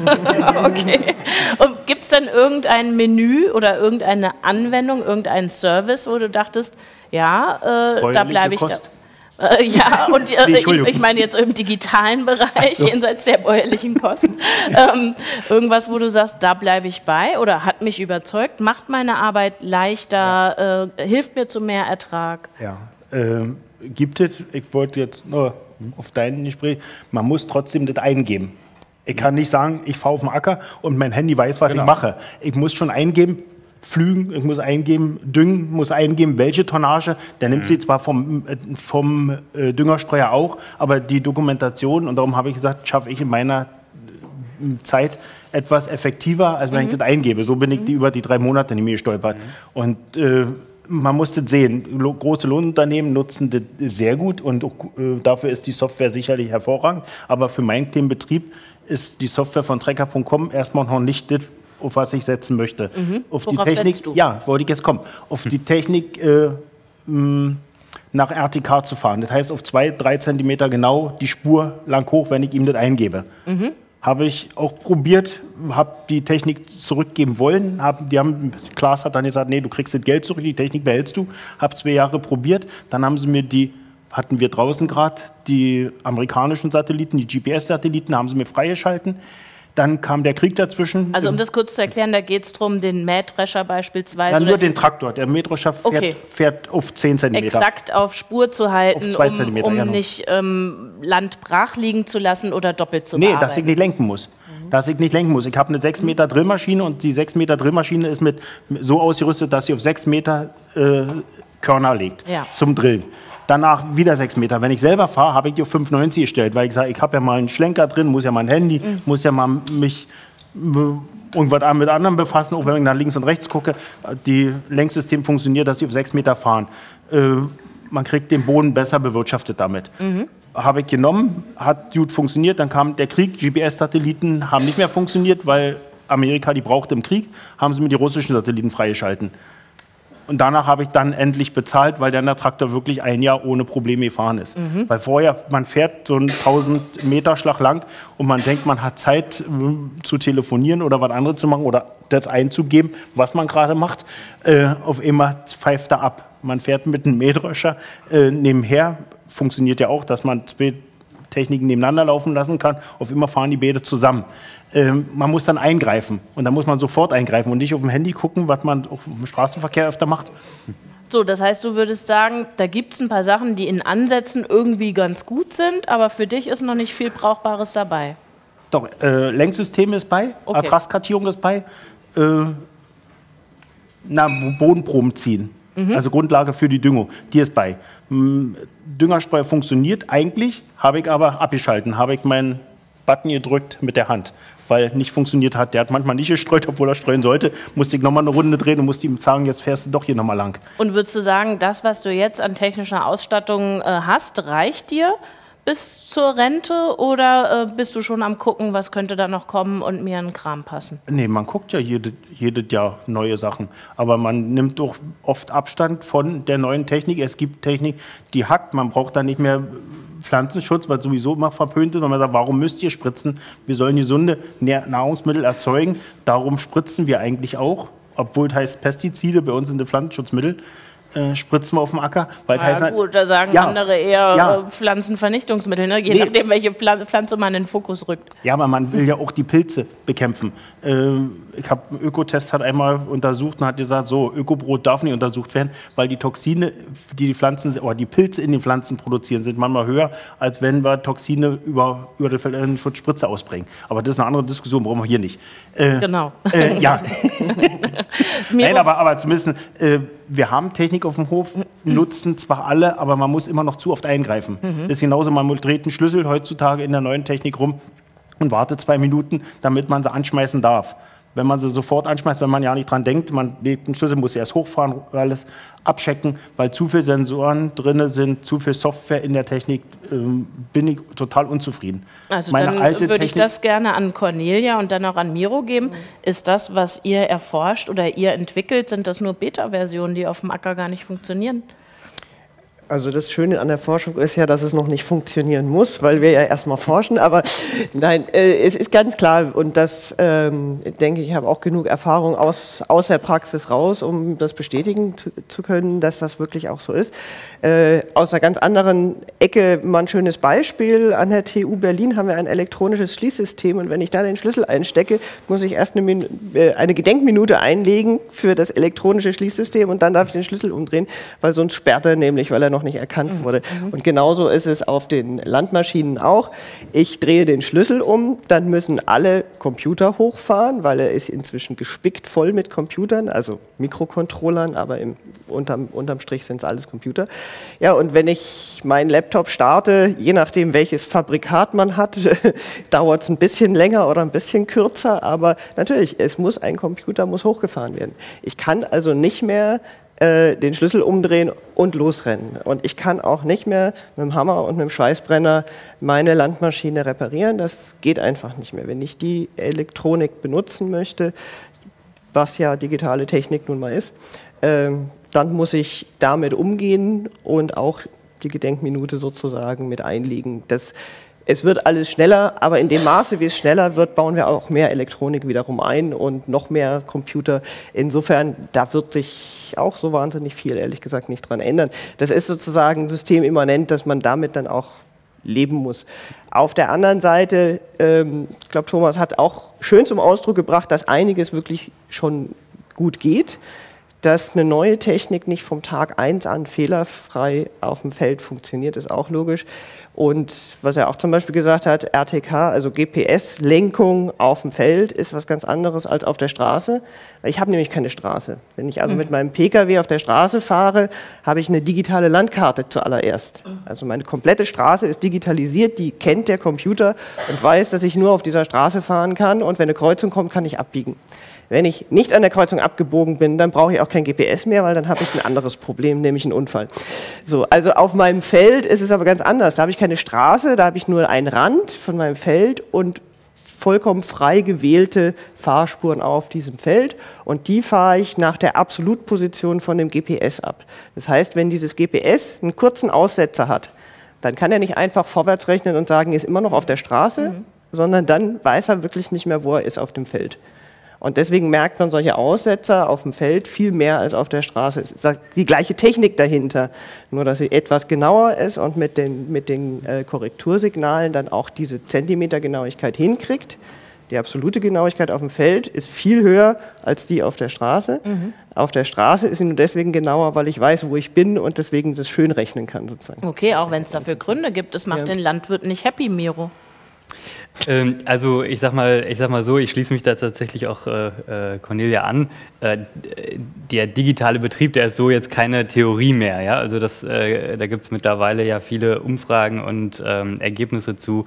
B: Okay. Und gibt es denn irgendein Menü oder irgendeine Anwendung, irgendeinen Service, wo du dachtest, ja, da bleibe ich da? Ja, und ich meine jetzt im digitalen Bereich, jenseits der bäuerlichen Kosten. Irgendwas, wo du sagst, da bleibe ich bei oder hat mich überzeugt, macht meine Arbeit leichter, hilft mir zu mehr Ertrag?
D: Ja, gibt es, ich wollte jetzt nur auf dein Gespräch, man muss trotzdem das eingeben. Ich kann nicht sagen, ich fahre auf den Acker und mein Handy weiß, was ich mache. Ich muss schon eingeben, pflügen, ich muss eingeben, düngen, muss eingeben, welche Tonnage. Der nimmt sie zwar vom Düngerstreuer auch, aber die Dokumentation, und darum habe ich gesagt, schaffe ich in meiner Zeit etwas effektiver, als wenn ich das eingebe. So bin ich über die 3 Monate nicht mehr gestolpert. Und man muss das sehen. Große Lohnunternehmen nutzen das sehr gut und dafür ist die Software sicherlich hervorragend. Aber für meinen kleinen Betrieb ist die Software von Trecker.com erstmal noch nicht das, auf was ich setzen möchte. Auf die Technik, ja, wollte ich jetzt kommen. Auf die Technik nach RTK zu fahren. Das heißt, auf 2-3 Zentimeter genau die Spur lang hoch, wenn ich ihm das eingebe. Habe ich auch probiert, habe die Technik zurückgeben wollen. Klaas hat dann gesagt, nee, du kriegst das Geld zurück, die Technik behältst du. Habe 2 Jahre probiert. Dann haben sie mir hatten wir draußen gerade die amerikanischen Satelliten, die GPS-Satelliten, haben sie mir freigeschalten. Dann kam der Krieg dazwischen.
B: Also um das kurz zu erklären, da geht es darum, den Mähdrescher beispielsweise.
D: Ja, nur den Traktor. Der Mähdrescher fährt auf 10 cm.
B: Exakt auf Spur zu halten,
D: auf 2 Zentimeter,
B: um nicht Land brach liegen zu lassen oder doppelt zu bearbeiten.
D: Nee, dass ich nicht lenken muss. Ich habe eine 6 Meter Drillmaschine und die 6 Meter Drillmaschine ist so ausgerüstet, dass sie auf 6 Meter Körner legt zum Drillen. Danach wieder 6 Meter. Wenn ich selber fahre, habe ich die auf 5,90 gestellt, weil ich sage, ich habe ja mal einen Schlenker drin, muss ja mal ein Handy, muss ja mal mich irgendwas mit anderen befassen, auch wenn ich nach links und rechts gucke. Die Lenksystem funktioniert, dass sie auf 6 Meter fahren. Man kriegt den Boden besser bewirtschaftet damit. Habe ich genommen, hat gut funktioniert, dann kam der Krieg, GPS-Satelliten haben nicht mehr funktioniert, weil Amerika die brauchte im Krieg, haben sie mir die russischen Satelliten freigeschalten. Und danach habe ich dann endlich bezahlt, weil der Traktor wirklich 1 Jahr ohne Probleme gefahren ist. Weil vorher, man fährt so einen 1000 Meter Schlag lang und man denkt, man hat Zeit zu telefonieren oder was anderes zu machen oder das einzugeben, was man gerade macht. Auf einmal pfeift er ab. Man fährt mit einem Mähdrescher nebenher. Funktioniert ja auch, dass man 2 Techniken nebeneinander laufen lassen kann. Auf einmal fahren die beide zusammen. Man muss dann eingreifen und dann muss man sofort eingreifen und nicht auf dem Handy gucken, was man auf dem Straßenverkehr öfter macht.
B: So, das heißt, du würdest sagen, da gibt es ein paar Sachen, die in Ansätzen irgendwie ganz gut sind, aber für dich ist noch nicht viel Brauchbares dabei.
D: Doch, Lenksystem ist bei, Ertragskartierung ist bei, Bodenproben ziehen, also Grundlage für die Düngung, die ist bei. Düngerstreuer funktioniert eigentlich, habe ich aber abgeschalten, habe ich meinen Button gedrückt mit der Hand, weil nicht funktioniert hat. Der hat manchmal nicht gestreut, obwohl er streuen sollte. Musste ich nochmal eine Runde drehen und musste ihm sagen, jetzt fährst du doch hier nochmal lang.
B: Und würdest du sagen, das, was du jetzt an technischer Ausstattung hast, reicht dir bis zur Rente oder bist du schon am gucken, was könnte da noch kommen und mir einen Kram passen?
D: Nee, man guckt ja jedes Jahr neue Sachen, aber man nimmt doch oft Abstand von der neuen Technik. Es gibt Technik, die hackt, man braucht da nicht mehr Pflanzenschutz, weil sowieso immer verpönt ist und man sagt, warum müsst ihr spritzen? Wir sollen gesunde Nahrungsmittel erzeugen, darum spritzen wir eigentlich auch, obwohl es heißt Pestizide, bei uns sind die Pflanzenschutzmittel. spritzen wir auf dem Acker. Weil
B: Gut, da sagen andere eher Pflanzenvernichtungsmittel, ne? Je nachdem, welche Pflanze man in den Fokus rückt.
D: Ja, aber man will ja auch die Pilze bekämpfen. Ich habe einen Ökotest hat einmal untersucht und hat gesagt, so, Ökobrot darf nicht untersucht werden, weil die Toxine, die Pflanzen oder die Pilze in den Pflanzen produzieren, sind manchmal höher, als wenn wir Toxine über die Schutzspritze ausbringen. Aber das ist eine andere Diskussion, brauchen wir hier nicht.
B: Genau.
D: Ja. Nein, aber zumindest, wir haben Technik auf dem Hof, nutzen zwar alle, aber man muss immer noch zu oft eingreifen. Das ist genauso, man dreht einen Schlüssel heutzutage in der neuen Technik rum und wartet 2 Minuten, damit man sie anschmeißen darf. Wenn man sie sofort anschmeißt, wenn man ja nicht dran denkt, man legt den Schlüssel, muss sie erst hochfahren, alles abchecken, weil zu viele Sensoren drin sind, zu viel Software in der Technik, bin ich total unzufrieden.
B: Also dann würde ich das gerne an Cornelia und dann auch an Miro geben. Ist das, was ihr erforscht oder ihr entwickelt, sind das nur Beta-Versionen, die auf dem Acker gar nicht funktionieren?
C: Also das Schöne an der Forschung ist ja, dass es noch nicht funktionieren muss, weil wir ja erstmal forschen. Aber nein, es ist ganz klar, und das denke ich, habe auch genug Erfahrung aus der Praxis raus, um das bestätigen zu können, dass das wirklich auch so ist. Aus einer ganz anderen Ecke mal ein schönes Beispiel. An der TU Berlin haben wir ein elektronisches Schließsystem, und wenn ich da den Schlüssel einstecke, muss ich erst eine Gedenkminute einlegen für das elektronische Schließsystem, und dann darf ich den Schlüssel umdrehen, weil sonst sperrt er nämlich, weil er noch nicht erkannt wurde. Und genauso ist es auf den Landmaschinen auch. Ich drehe den Schlüssel um, dann müssen alle Computer hochfahren, weil er ist inzwischen gespickt voll mit Computern, also Mikrocontrollern, aber unterm Strich sind es alles Computer. Ja, und wenn ich meinen Laptop starte, je nachdem welches Fabrikat man hat, dauert es ein bisschen länger oder ein bisschen kürzer, aber natürlich, ein Computer muss hochgefahren werden. Ich kann also nicht mehr den Schlüssel umdrehen und losrennen. Und ich kann auch nicht mehr mit dem Hammer und mit dem Schweißbrenner meine Landmaschine reparieren. Das geht einfach nicht mehr. Wenn ich die Elektronik benutzen möchte, was ja digitale Technik nun mal ist, dann muss ich damit umgehen und auch die Gedenkminute sozusagen mit einlegen. Es wird alles schneller, aber in dem Maße, wie es schneller wird, bauen wir auch mehr Elektronik wiederum ein und noch mehr Computer. Insofern, da wird sich auch so wahnsinnig viel, ehrlich gesagt, nicht dran ändern. Das ist sozusagen systemimmanent, dass man damit dann auch leben muss. Auf der anderen Seite, ich glaube, Thomas hat auch schön zum Ausdruck gebracht, dass einiges wirklich schon gut geht. Dass eine neue Technik nicht vom Tag 1 an fehlerfrei auf dem Feld funktioniert, ist auch logisch. Und was er auch zum Beispiel gesagt hat, RTK, also GPS-Lenkung auf dem Feld, ist was ganz anderes als auf der Straße. Ich habe nämlich keine Straße. Wenn ich also mit meinem Pkw auf der Straße fahre, habe ich eine digitale Landkarte zuallererst. Also meine komplette Straße ist digitalisiert, die kennt der Computer und weiß, dass ich nur auf dieser Straße fahren kann, und wenn eine Kreuzung kommt, kann ich abbiegen. Wenn ich nicht an der Kreuzung abgebogen bin, dann brauche ich auch kein GPS mehr, weil dann habe ich ein anderes Problem, nämlich einen Unfall. So, also auf meinem Feld ist es aber ganz anders. Da habe ich keine Straße, da habe ich nur einen Rand von meinem Feld und vollkommen frei gewählte Fahrspuren auf diesem Feld, und die fahre ich nach der Absolutposition von dem GPS ab. Das heißt, wenn dieses GPS einen kurzen Aussetzer hat, dann kann er nicht einfach vorwärts rechnen und sagen, er ist immer noch auf der Straße, sondern dann weiß er wirklich nicht mehr, wo er ist auf dem Feld. Und deswegen merkt man solche Aussetzer auf dem Feld viel mehr als auf der Straße. Es ist die gleiche Technik dahinter, nur dass sie etwas genauer ist und mit den Korrektursignalen dann auch diese Zentimetergenauigkeit hinkriegt. Die absolute Genauigkeit auf dem Feld ist viel höher als die auf der Straße. Auf der Straße ist sie nur deswegen genauer, weil ich weiß, wo ich bin und deswegen das schön rechnen kann sozusagen.
B: Okay, auch wenn es dafür Gründe gibt, das macht den Landwirt nicht happy, Miro.
E: Also ich sag mal so, ich schließe mich da tatsächlich auch Cornelia an. Der digitale Betrieb, der ist so jetzt keine Theorie mehr. Ja? Also da gibt es mittlerweile ja viele Umfragen und Ergebnisse zu.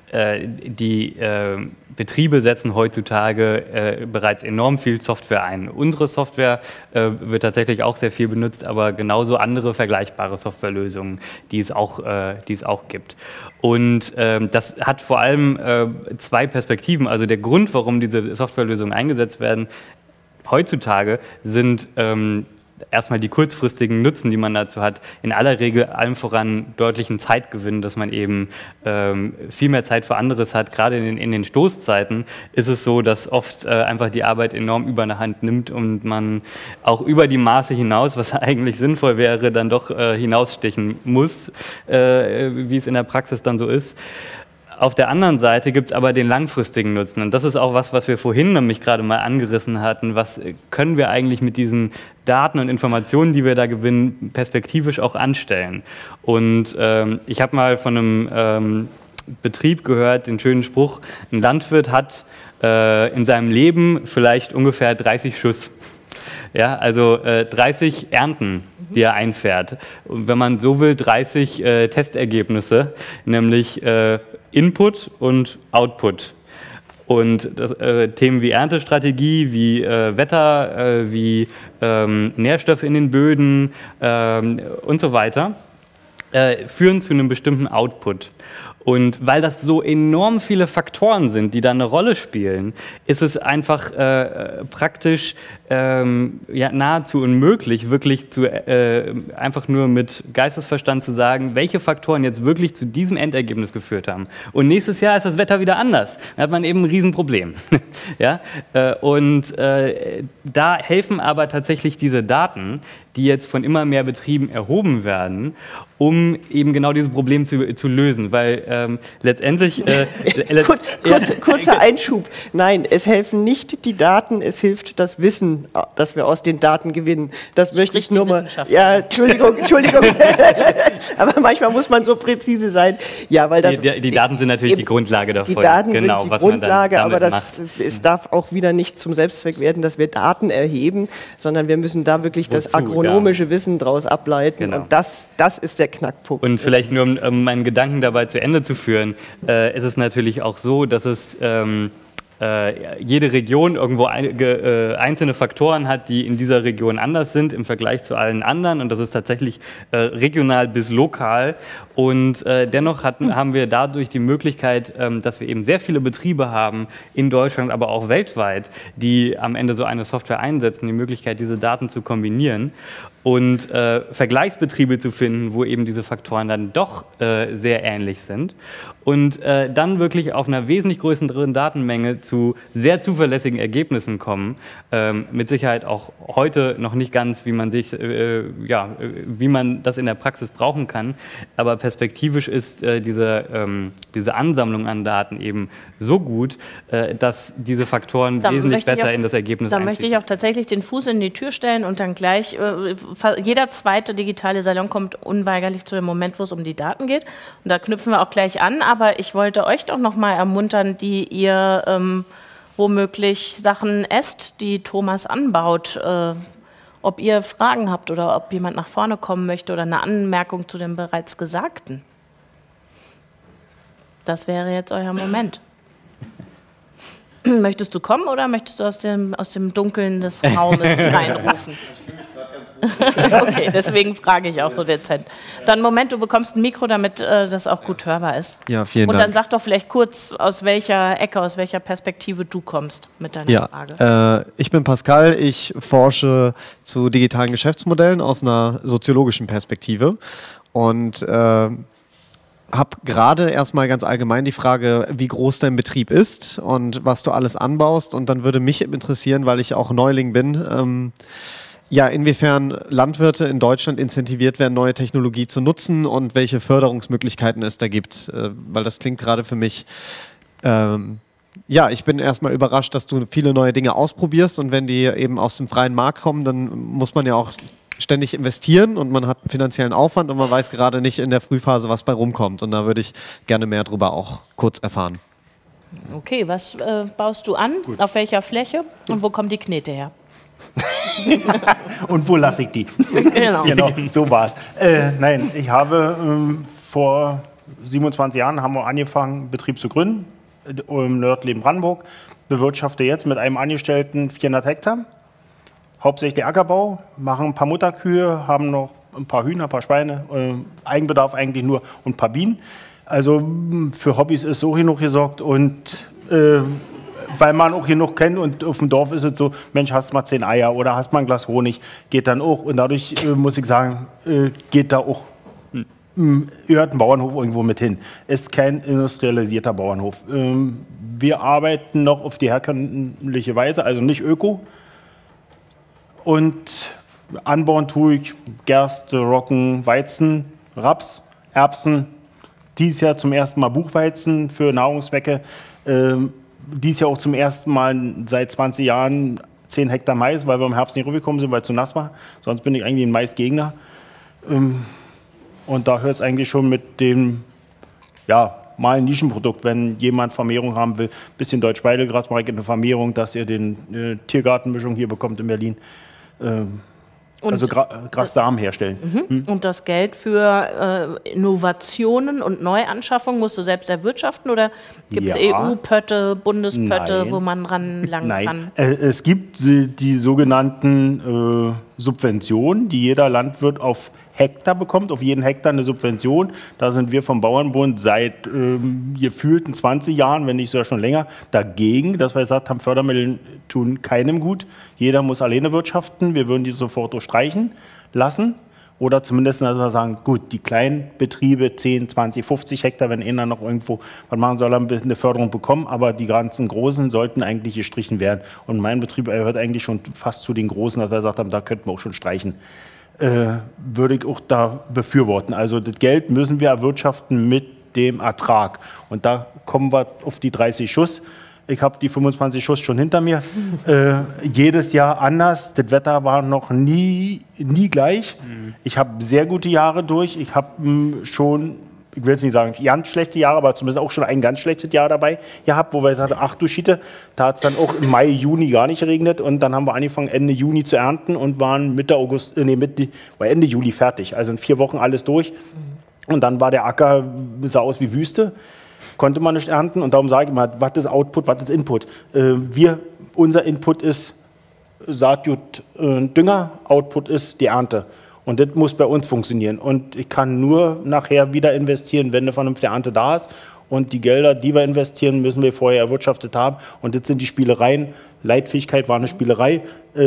E: Die Betriebe setzen heutzutage bereits enorm viel Software ein. Unsere Software wird tatsächlich auch sehr viel benutzt, aber genauso andere vergleichbare Softwarelösungen, die es auch gibt. Und das hat vor allem 2 Perspektiven. Also der Grund, warum diese Softwarelösungen eingesetzt werden, heutzutage sind erstmal die kurzfristigen Nutzen, die man dazu hat, in aller Regel allem voran deutlichen Zeitgewinn, dass man eben viel mehr Zeit für anderes hat. Gerade in den Stoßzeiten ist es so, dass oft einfach die Arbeit enorm überhand nimmt und man auch über die Maße hinaus, was eigentlich sinnvoll wäre, dann doch hinausstechen muss, wie es in der Praxis dann so ist. Auf der anderen Seite gibt es aber den langfristigen Nutzen und das ist auch was wir vorhin nämlich gerade mal angerissen hatten. Was können wir eigentlich mit diesen Daten und Informationen, die wir da gewinnen, perspektivisch auch anstellen? Und ich habe mal von einem Betrieb gehört, den schönen Spruch, ein Landwirt hat in seinem Leben vielleicht ungefähr 30 Schuss. Ja, also 30 Ernten, die er einfährt. Und wenn man so will, 30 Testergebnisse, nämlich Input und Output. Und Themen wie Erntestrategie, wie Wetter, wie Nährstoffe in den Böden und so weiter, führen zu einem bestimmten Output. Und weil das so enorm viele Faktoren sind, die da eine Rolle spielen, ist es einfach praktisch nahezu unmöglich, wirklich einfach nur mit Geistesverstand zu sagen, welche Faktoren jetzt wirklich zu diesem Endergebnis geführt haben. Und nächstes Jahr ist das Wetter wieder anders. Dann hat man eben ein Riesenproblem. Ja? Da helfen aber tatsächlich diese Daten, die jetzt von immer mehr Betrieben erhoben werden, um eben genau dieses Problem zu lösen, weil letztendlich...
C: Kurzer Einschub. Nein, es helfen nicht die Daten, es hilft das Wissen, das wir aus den Daten gewinnen. Das möchte ich nur mal... Ja, Entschuldigung. Aber manchmal muss man so präzise sein. Ja, weil das...
E: Die Daten sind natürlich die Grundlage davon.
C: Die Daten sind die Grundlage, aber es darf auch wieder nicht zum Selbstzweck werden, dass wir Daten erheben, sondern wir müssen da wirklich das agronomische Wissen daraus ableiten. Genau. Und das ist der Knackpunkt. Und
E: vielleicht nur, um meinen Gedanken dabei zu Ende zu führen, ist es natürlich auch so, dass es jede Region irgendwo einzelne Faktoren hat, die in dieser Region anders sind im Vergleich zu allen anderen. Und das ist tatsächlich regional bis lokal. Und dennoch haben wir dadurch die Möglichkeit, dass wir eben sehr viele Betriebe haben, in Deutschland, aber auch weltweit, die am Ende so eine Software einsetzen, die Möglichkeit, diese Daten zu kombinieren und Vergleichsbetriebe zu finden, wo eben diese Faktoren dann doch sehr ähnlich sind und dann wirklich auf einer wesentlich größeren Datenmenge zu sehr zuverlässigen Ergebnissen kommen. Mit Sicherheit auch heute noch nicht ganz, wie man das in der Praxis brauchen kann, aber perspektivisch ist diese Ansammlung an Daten eben so gut, dass diese Faktoren wesentlich besser in das Ergebnis einfließen.
B: Da möchte ich auch tatsächlich den Fuß in die Tür stellen und dann gleich, jeder zweite digitale Salon kommt unweigerlich zu dem Moment, wo es um die Daten geht. Und da knüpfen wir auch gleich an, aber ich wollte euch doch noch mal ermuntern, die ihr womöglich Sachen esst, die Thomas anbaut, ob ihr Fragen habt oder ob jemand nach vorne kommen möchte oder eine Anmerkung zu dem bereits Gesagten. Das wäre jetzt euer Moment. Möchtest du kommen oder möchtest du aus dem Dunkeln des Raumes reinrufen? Okay, deswegen frage ich auch so dezent. Dann Moment, du bekommst ein Mikro, damit das auch gut hörbar ist.
F: Ja, vielen Dank.
B: Und dann sag doch vielleicht kurz, aus welcher Ecke, aus welcher Perspektive du kommst mit deiner Frage.
F: Ich bin Pascal, ich forsche zu digitalen Geschäftsmodellen aus einer soziologischen Perspektive und habe gerade erstmal ganz allgemein die Frage, wie groß dein Betrieb ist und was du alles anbaust. Und dann würde mich interessieren, weil ich auch Neuling bin, inwiefern Landwirte in Deutschland incentiviert werden, neue Technologie zu nutzen und welche Förderungsmöglichkeiten es da gibt. Weil das klingt gerade für mich, ich bin erstmal überrascht, dass du viele neue Dinge ausprobierst und wenn die eben aus dem freien Markt kommen, dann muss man ja auch ständig investieren und man hat einen finanziellen Aufwand und man weiß gerade nicht in der Frühphase, was bei rumkommt. Und da würde ich gerne mehr darüber auch kurz erfahren.
B: Okay, was baust du an? Gut. Auf welcher Fläche? Und wo kommen die Knete her?
D: Und wo lasse ich die? Genau, so war es. Nein, ich habe vor 27 Jahren haben wir angefangen, einen Betrieb zu gründen im Nördlichen Brandenburg. Bewirtschafte jetzt mit einem Angestellten 400 Hektar. Hauptsächlich Ackerbau, machen ein paar Mutterkühe, haben noch ein paar Hühner, ein paar Schweine, Eigenbedarf eigentlich nur und ein paar Bienen. Also für Hobbys ist so genug gesorgt und weil man auch genug kennt und auf dem Dorf ist es so, Mensch, hast mal 10 Eier oder hast mal ein Glas Honig, geht dann auch. Und dadurch muss ich sagen, geht da auch, gehört ein Bauernhof irgendwo mit hin. Ist kein industrialisierter Bauernhof. Wir arbeiten noch auf die herkömmliche Weise, also nicht öko. Und anbauen tue ich Gerste, Roggen, Weizen, Raps, Erbsen. Dieses Jahr zum ersten Mal Buchweizen für Nahrungszwecke. Dieses Jahr auch zum ersten Mal seit 20 Jahren 10 Hektar Mais, weil wir im Herbst nicht rübergekommen sind, weil es zu nass war. Sonst bin ich eigentlich ein Maisgegner. Und da hört es eigentlich schon mit dem, ja, mal ein Nischenprodukt, wenn jemand Vermehrung haben will. Bisschen Deutsch-Weidelgras mache ich eine Vermehrung, dass ihr den Tiergartenmischung hier bekommt in Berlin. Also Grassamen herstellen.
B: Und das Geld für Innovationen und Neuanschaffungen musst du selbst erwirtschaften oder gibt es EU-Pötte, Bundespötte, wo man ranlangen kann?
D: Es gibt die sogenannten Subventionen, die jeder Landwirt auf Hektar bekommt, auf jeden Hektar eine Subvention. Da sind wir vom Bauernbund seit gefühlten 20 Jahren, wenn nicht sogar schon länger, dagegen, dass wir gesagt haben, Fördermittel tun keinem gut. Jeder muss alleine wirtschaften. Wir würden die sofort streichen lassen. Oder zumindest, dass wir sagen, gut, die kleinen Betriebe, 10, 20, 50 Hektar, wenn einer noch irgendwo was machen soll, ein bisschen eine Förderung bekommen. Aber die ganzen Großen sollten eigentlich gestrichen werden. Und mein Betrieb gehört eigentlich schon fast zu den Großen, dass wir gesagt haben, da könnten wir auch schon streichen. Würde ich auch da befürworten. Also das Geld müssen wir erwirtschaften mit dem Ertrag. Und da kommen wir auf die 30 Schuss. Ich habe die 25 Schuss schon hinter mir. Jedes Jahr anders. Das Wetter war noch nie gleich. Ich habe sehr gute Jahre durch. Ich habe schon, ich will jetzt nicht sagen ganz schlechte Jahre, aber zumindest auch schon ein ganz schlechtes Jahr dabei gehabt, wo wir gesagt haben, ach du Schiete, da hat es dann auch im Mai, Juni gar nicht geregnet und dann haben wir angefangen Ende Juni zu ernten und waren Ende Juli fertig. Also in 4 Wochen alles durch und dann war der Acker, sah aus wie Wüste, konnte man nicht ernten und darum sage ich immer, was ist Output, was ist Input? Unser Input ist Saatgut, Dünger, Output ist die Ernte. Und das muss bei uns funktionieren. Und ich kann nur nachher wieder investieren, wenn eine vernünftige Ernte da ist. Und die Gelder, die wir investieren, müssen wir vorher erwirtschaftet haben. Und das sind die Spielereien. Leitfähigkeit war eine Spielerei.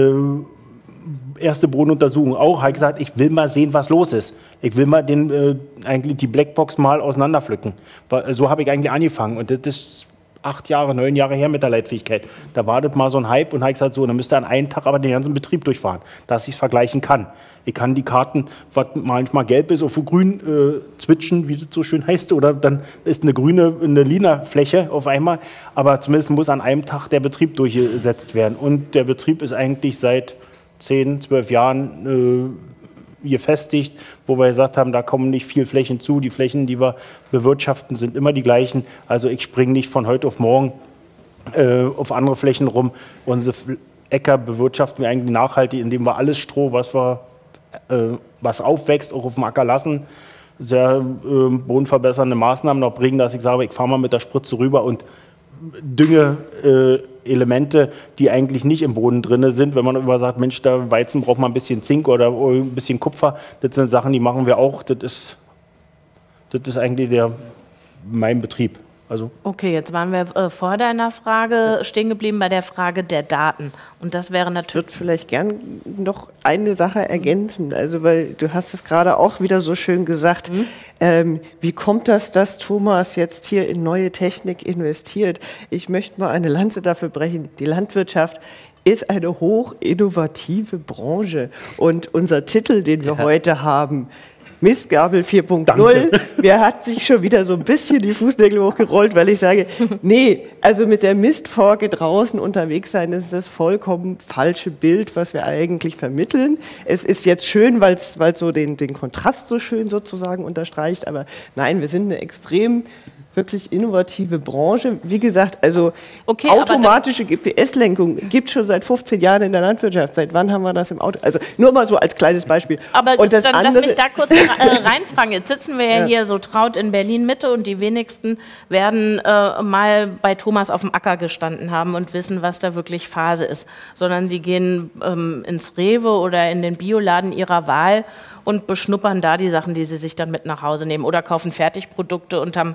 D: Erste Bodenuntersuchung auch. Habe ich gesagt, ich will mal sehen, was los ist. Ich will mal eigentlich die Blackbox mal auseinanderpflücken. So habe ich eigentlich angefangen. Und das ist 8 Jahre, 9 Jahre her mit der Leitfähigkeit. Da war das mal so ein Hype und habe gesagt, so, dann müsst ihr an einem Tag aber den ganzen Betrieb durchfahren, dass ich es vergleichen kann. Ich kann die Karten, was manchmal gelb ist, auf grün switchen, wie das so schön heißt, oder dann ist eine lila Fläche auf einmal, aber zumindest muss an einem Tag der Betrieb durchgesetzt werden. Und der Betrieb ist eigentlich seit 10, 12 Jahren gefestigt, wo wir gesagt haben, da kommen nicht viel Flächen zu. Die Flächen, die wir bewirtschaften, sind immer die gleichen. Also ich springe nicht von heute auf morgen auf andere Flächen rum. Unsere Äcker bewirtschaften wir eigentlich nachhaltig, indem wir alles Stroh, was aufwächst, auch auf dem Acker lassen. Sehr bodenverbessernde Maßnahmen noch bringen, dass ich sage, ich fahre mal mit der Spritze rüber und Düngeelemente, die eigentlich nicht im Boden drin sind. Wenn man immer sagt, Mensch, der Weizen braucht mal ein bisschen Zink oder ein bisschen Kupfer, das sind Sachen, die machen wir auch. Das ist eigentlich mein Betrieb. Also
B: okay, jetzt waren wir vor deiner Frage stehen geblieben bei der Frage der Daten. Und das wäre natürlich...
C: Ich würde vielleicht gern noch eine Sache ergänzen. Also, weil du hast es gerade auch wieder so schön gesagt. Wie kommt das, dass Thomas jetzt hier in neue Technik investiert? Ich möchte mal eine Lanze dafür brechen. Die Landwirtschaft ist eine hoch innovative Branche. Und unser Titel, den wir heute haben, Mistgabel 4.0, mir hat sich schon wieder so ein bisschen die Fußnägel hochgerollt, weil ich sage, nee, also mit der Mistforke draußen unterwegs sein, das ist das vollkommen falsche Bild, was wir eigentlich vermitteln. Es ist jetzt schön, weil es so den Kontrast so schön sozusagen unterstreicht, aber nein, wir sind eine extrem wirklich innovative Branche. Wie gesagt, also automatische GPS-Lenkung gibt es schon seit 15 Jahren in der Landwirtschaft. Seit wann haben wir das im Auto? Also nur mal so als kleines Beispiel.
B: Aber und das dann lass mich da kurz reinfragen. Jetzt sitzen wir ja hier so traut in Berlin-Mitte und die wenigsten werden mal bei Thomas auf dem Acker gestanden haben und wissen, was da wirklich Phase ist. Sondern die gehen ins Rewe oder in den Bioladen ihrer Wahl und beschnuppern da die Sachen, die sie sich dann mit nach Hause nehmen oder kaufen Fertigprodukte und haben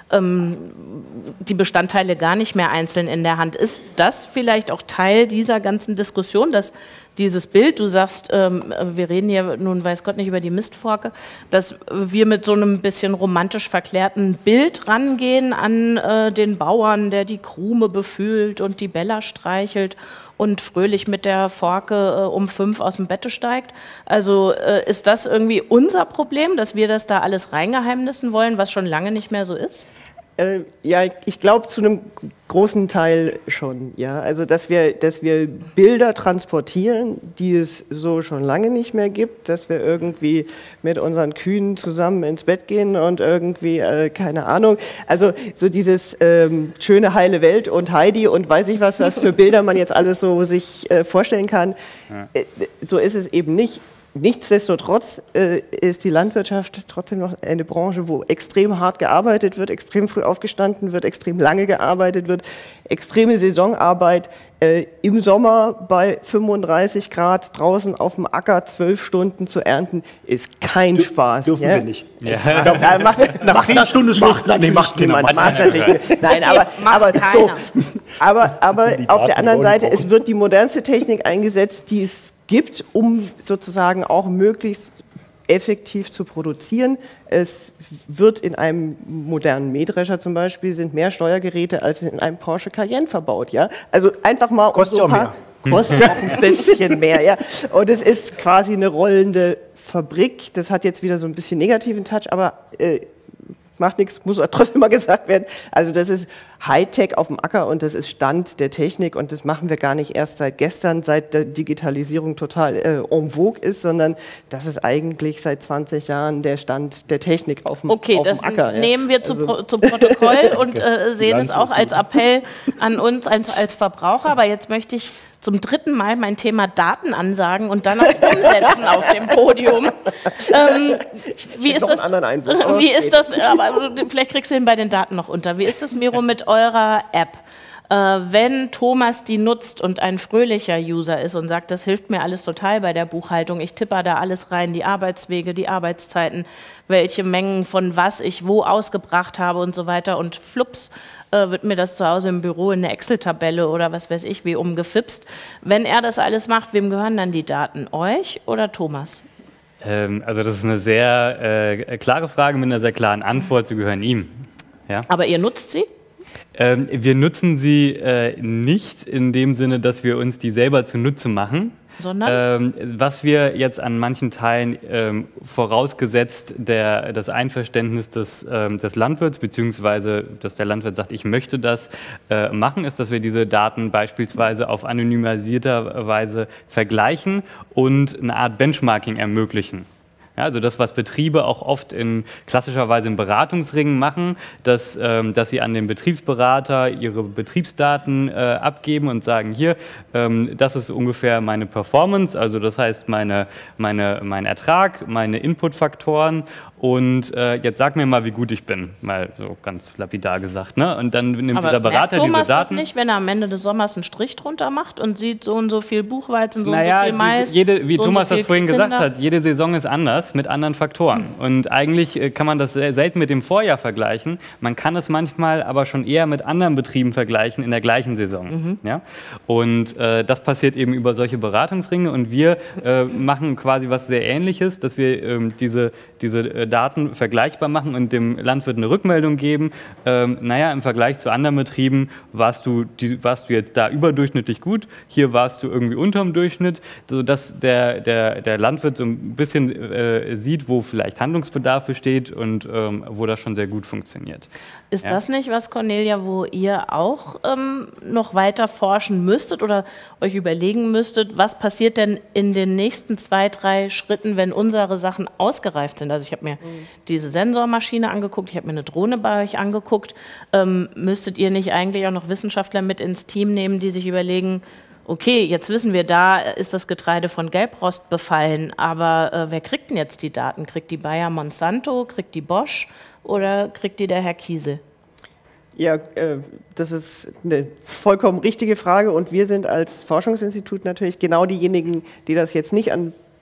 B: die Bestandteile gar nicht mehr einzeln in der Hand. Ist das vielleicht auch Teil dieser ganzen Diskussion, dass dieses Bild, du sagst, wir reden hier nun weiß Gott nicht über die Mistforke, dass wir mit so einem bisschen romantisch verklärten Bild rangehen an den Bauern, der die Krume befühlt und die Bäller streichelt und fröhlich mit der Forke um 5 aus dem Bett steigt. Also ist das irgendwie unser Problem, dass wir das da alles reingeheimnissen wollen, was schon lange nicht mehr so ist?
C: Ja, ich glaube zu einem großen Teil schon. Ja, also dass wir Bilder transportieren, die es so schon lange nicht mehr gibt, dass wir irgendwie mit unseren Kühen zusammen ins Bett gehen und irgendwie keine Ahnung. Also so dieses schöne heile Welt und Heidi und weiß ich was für Bilder man jetzt alles so sich vorstellen kann. Ja. So ist es eben nicht. Nichtsdestotrotz ist die Landwirtschaft trotzdem noch eine Branche, wo extrem hart gearbeitet wird, extrem früh aufgestanden wird, extrem lange gearbeitet wird, extreme Saisonarbeit. Im Sommer bei 35 Grad draußen auf dem Acker 12 Stunden zu ernten, ist kein Spaß.
D: Dürfen wir nicht.
C: Ja. Nach 10 Stunden Schlucht.
D: Macht niemand.
C: Nein, aber auf der anderen Seite, es wird die modernste Technik eingesetzt, die es gibt, um sozusagen auch möglichst effektiv zu produzieren. Es wird in einem modernen Mähdrescher zum Beispiel, sind mehr Steuergeräte als in einem Porsche Cayenne verbaut. Ja? Also einfach mal...
D: Kostet auch mehr.
C: Kostet auch ein bisschen mehr, ja. Und es ist quasi eine rollende Fabrik. Das hat jetzt wieder so ein bisschen negativen Touch, aber macht nichts, muss trotzdem mal gesagt werden. Also das ist Hightech auf dem Acker und das ist Stand der Technik und das machen wir gar nicht erst seit gestern, seit der Digitalisierung total en vogue ist, sondern das ist eigentlich seit 20 Jahren der Stand der Technik auf dem Acker.
B: Okay, das nehmen wir zu Protokoll und sehen es auch als Appell an uns als Verbraucher. Aber jetzt möchte ich zum 3. Mal mein Thema Daten ansagen und dann auch umsetzen auf dem Podium. Wie ist das? Aber vielleicht kriegst du ihn bei den Daten noch unter. Wie ist das, Miro, mit eurer App? Wenn Thomas die nutzt und ein fröhlicher User ist und sagt, das hilft mir alles total bei der Buchhaltung, ich tippe da alles rein, die Arbeitswege, die Arbeitszeiten, welche Mengen von was ich wo ausgebracht habe und so weiter und flups, wird mir das zu Hause im Büro in eine Excel-Tabelle oder was weiß ich wie umgefipst. Wenn er das alles macht, wem gehören dann die Daten? Euch oder Thomas?
E: Also das ist eine sehr klare Frage mit einer sehr klaren Antwort, sie gehören ihm. Ja?
B: Aber ihr nutzt sie?
E: Wir nutzen sie nicht in dem Sinne, dass wir uns die selber zunutze machen.
B: Sondern?
E: Was wir jetzt an manchen Teilen vorausgesetzt das Einverständnis des Landwirts, beziehungsweise dass der Landwirt sagt, ich möchte das machen, ist, dass wir diese Daten beispielsweise auf anonymisierter Weise vergleichen und eine Art Benchmarking ermöglichen. Ja, also das, was Betriebe auch oft klassischerweise in Beratungsringen machen, dass sie an den Betriebsberater ihre Betriebsdaten abgeben und sagen, hier, das ist ungefähr meine Performance, also das heißt mein Ertrag, meine Inputfaktoren und jetzt sag mir mal, wie gut ich bin, mal so ganz lapidar gesagt. Ne? Und dann nimmt dieser Berater diese Daten.
B: Das nicht, wenn er am Ende des Sommers einen Strich drunter macht und sieht so und so viel Buchweizen, so und so viel Mais?
E: Wie Thomas das vorhin gesagt hat, jede Saison ist anders mit anderen Faktoren. Und eigentlich kann man das selten mit dem Vorjahr vergleichen. Man kann es manchmal aber schon eher mit anderen Betrieben vergleichen in der gleichen Saison. Mhm. Ja? Und das passiert eben über solche Beratungsringe. Und wir machen quasi was sehr Ähnliches, dass wir diese Daten vergleichbar machen und dem Landwirt eine Rückmeldung geben. Im Vergleich zu anderen Betrieben warst du jetzt da überdurchschnittlich gut, hier warst du irgendwie unterm Durchschnitt, sodass der Landwirt so ein bisschen sieht, wo vielleicht Handlungsbedarf besteht und wo das schon sehr gut funktioniert.
B: Ist das nicht was, Cornelia, wo ihr auch noch weiter forschen müsstet oder euch überlegen müsstet, was passiert denn in den nächsten 2, 3 Schritten, wenn unsere Sachen ausgereift sind? Also ich habe mir diese Sensormaschine angeguckt, ich habe mir eine Drohne bei euch angeguckt. Müsstet ihr nicht eigentlich auch noch Wissenschaftler mit ins Team nehmen, die sich überlegen, okay, jetzt wissen wir, da ist das Getreide von Gelbrost befallen, aber wer kriegt denn jetzt die Daten? Kriegt die Bayer Monsanto, kriegt die Bosch oder kriegt die der Herr Kiesel?
C: Ja, das ist eine vollkommen richtige Frage und wir sind als Forschungsinstitut natürlich genau diejenigen, die das jetzt nicht an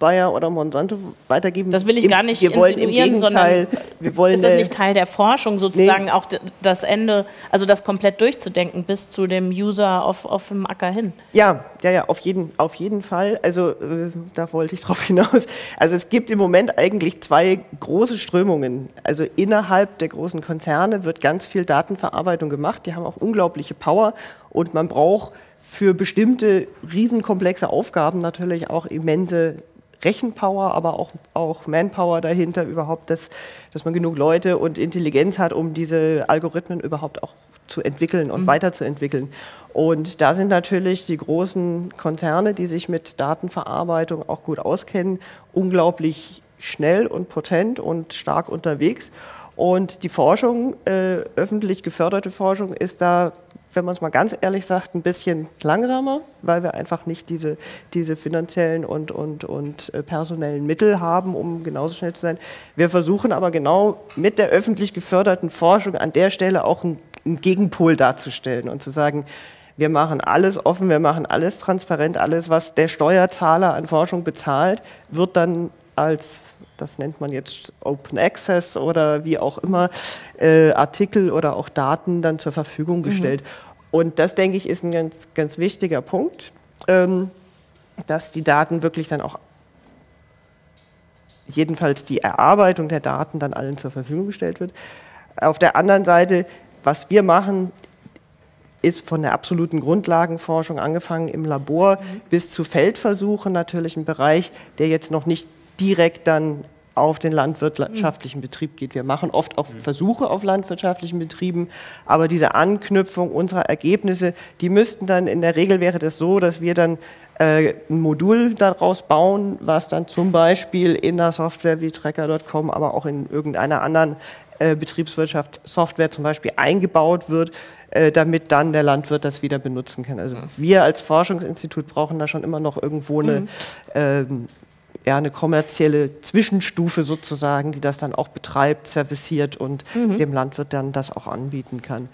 C: Bayer oder Monsanto weitergeben.
B: Das will ich gar nicht
C: wir wollen im Gegenteil,
B: ist das nicht Teil der Forschung, sozusagen auch das Ende, also das komplett durchzudenken bis zu dem User auf dem Acker hin?
C: Ja, auf jeden Fall. Also da wollte ich drauf hinaus. Also es gibt im Moment eigentlich zwei große Strömungen. Also innerhalb der großen Konzerne wird ganz viel Datenverarbeitung gemacht. Die haben auch unglaubliche Power und man braucht für bestimmte riesenkomplexe Aufgaben natürlich auch immense Rechenpower, aber auch Manpower dahinter überhaupt, dass man genug Leute und Intelligenz hat, um diese Algorithmen überhaupt auch zu entwickeln und weiterzuentwickeln. Und da sind natürlich die großen Konzerne, die sich mit Datenverarbeitung auch gut auskennen, unglaublich schnell und potent und stark unterwegs. Und die Forschung, öffentlich geförderte Forschung, ist da, wenn man es mal ganz ehrlich sagt, ein bisschen langsamer, weil wir einfach nicht diese finanziellen und personellen Mittel haben, um genauso schnell zu sein. Wir versuchen aber genau mit der öffentlich geförderten Forschung an der Stelle auch einen Gegenpol darzustellen und zu sagen, wir machen alles offen, wir machen alles transparent, alles, was der Steuerzahler an Forschung bezahlt, wird dann als, das nennt man jetzt Open Access oder wie auch immer, Artikel oder auch Daten dann zur Verfügung gestellt. Und das, denke ich, ist ein ganz, ganz wichtiger Punkt, dass die Daten wirklich dann auch, jedenfalls die Erarbeitung der Daten dann allen zur Verfügung gestellt wird. Auf der anderen Seite, was wir machen, ist von der absoluten Grundlagenforschung angefangen im Labor bis zu Feldversuchen natürlich ein Bereich, der jetzt noch nicht direkt dann auf den landwirtschaftlichen Betrieb geht. Wir machen oft auch Versuche auf landwirtschaftlichen Betrieben, aber diese Anknüpfung unserer Ergebnisse, die müssten dann, in der Regel wäre das so, dass wir dann ein Modul daraus bauen, was dann zum Beispiel in der Software wie Tracker.com, aber auch in irgendeiner anderen Betriebswirtschaftssoftware zum Beispiel eingebaut wird, damit dann der Landwirt das wieder benutzen kann. Also wir als Forschungsinstitut brauchen da schon immer noch irgendwo eine kommerzielle Zwischenstufe sozusagen, die das dann auch betreibt, serviciert und dem Landwirt dann das auch anbieten kann.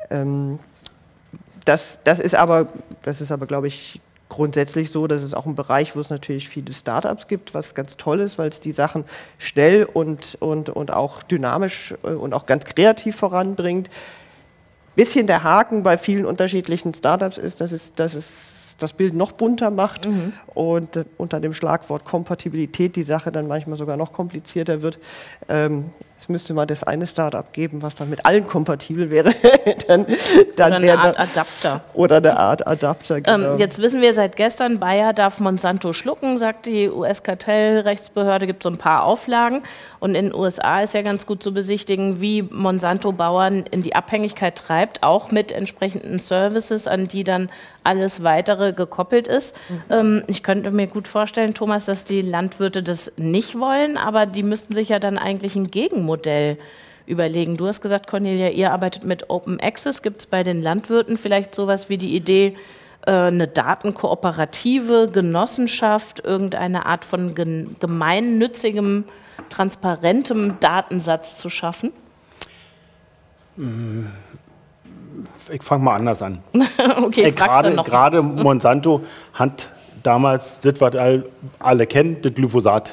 C: Das ist aber, glaube ich, grundsätzlich so, dass es auch ein Bereich, wo es natürlich viele Startups gibt, was ganz toll ist, weil es die Sachen schnell und auch dynamisch und auch ganz kreativ voranbringt. Bisschen der Haken bei vielen unterschiedlichen Startups ist, dass es das Bild noch bunter macht und unter dem Schlagwort Kompatibilität die Sache dann manchmal sogar noch komplizierter wird. Es müsste mal das eine Startup geben, was dann mit allen kompatibel wäre. dann
B: oder eine Art Adapter.
C: Oder eine Art Adapter, genau.
B: Jetzt wissen wir seit gestern, Bayer darf Monsanto schlucken, sagt die US-Kartellrechtsbehörde, gibt so ein paar Auflagen. Und in den USA ist ja ganz gut zu besichtigen, wie Monsanto Bauern in die Abhängigkeit treibt, auch mit entsprechenden Services, an die dann alles Weitere gekoppelt ist. Ich könnte mir gut vorstellen, Thomas, dass die Landwirte das nicht wollen, aber die müssten sich ja dann eigentlich ein Gegenmodell überlegen. Du hast gesagt, Cornelia, ihr arbeitet mit Open Access. Gibt es bei den Landwirten vielleicht sowas wie die Idee, eine Datenkooperative, Genossenschaft, irgendeine Art von gemeinnützigem, transparentem Datensatz zu schaffen?
D: Ich fange mal anders an.
B: Okay,
D: gerade Monsanto hat damals, das was alle kennen, das Glyphosat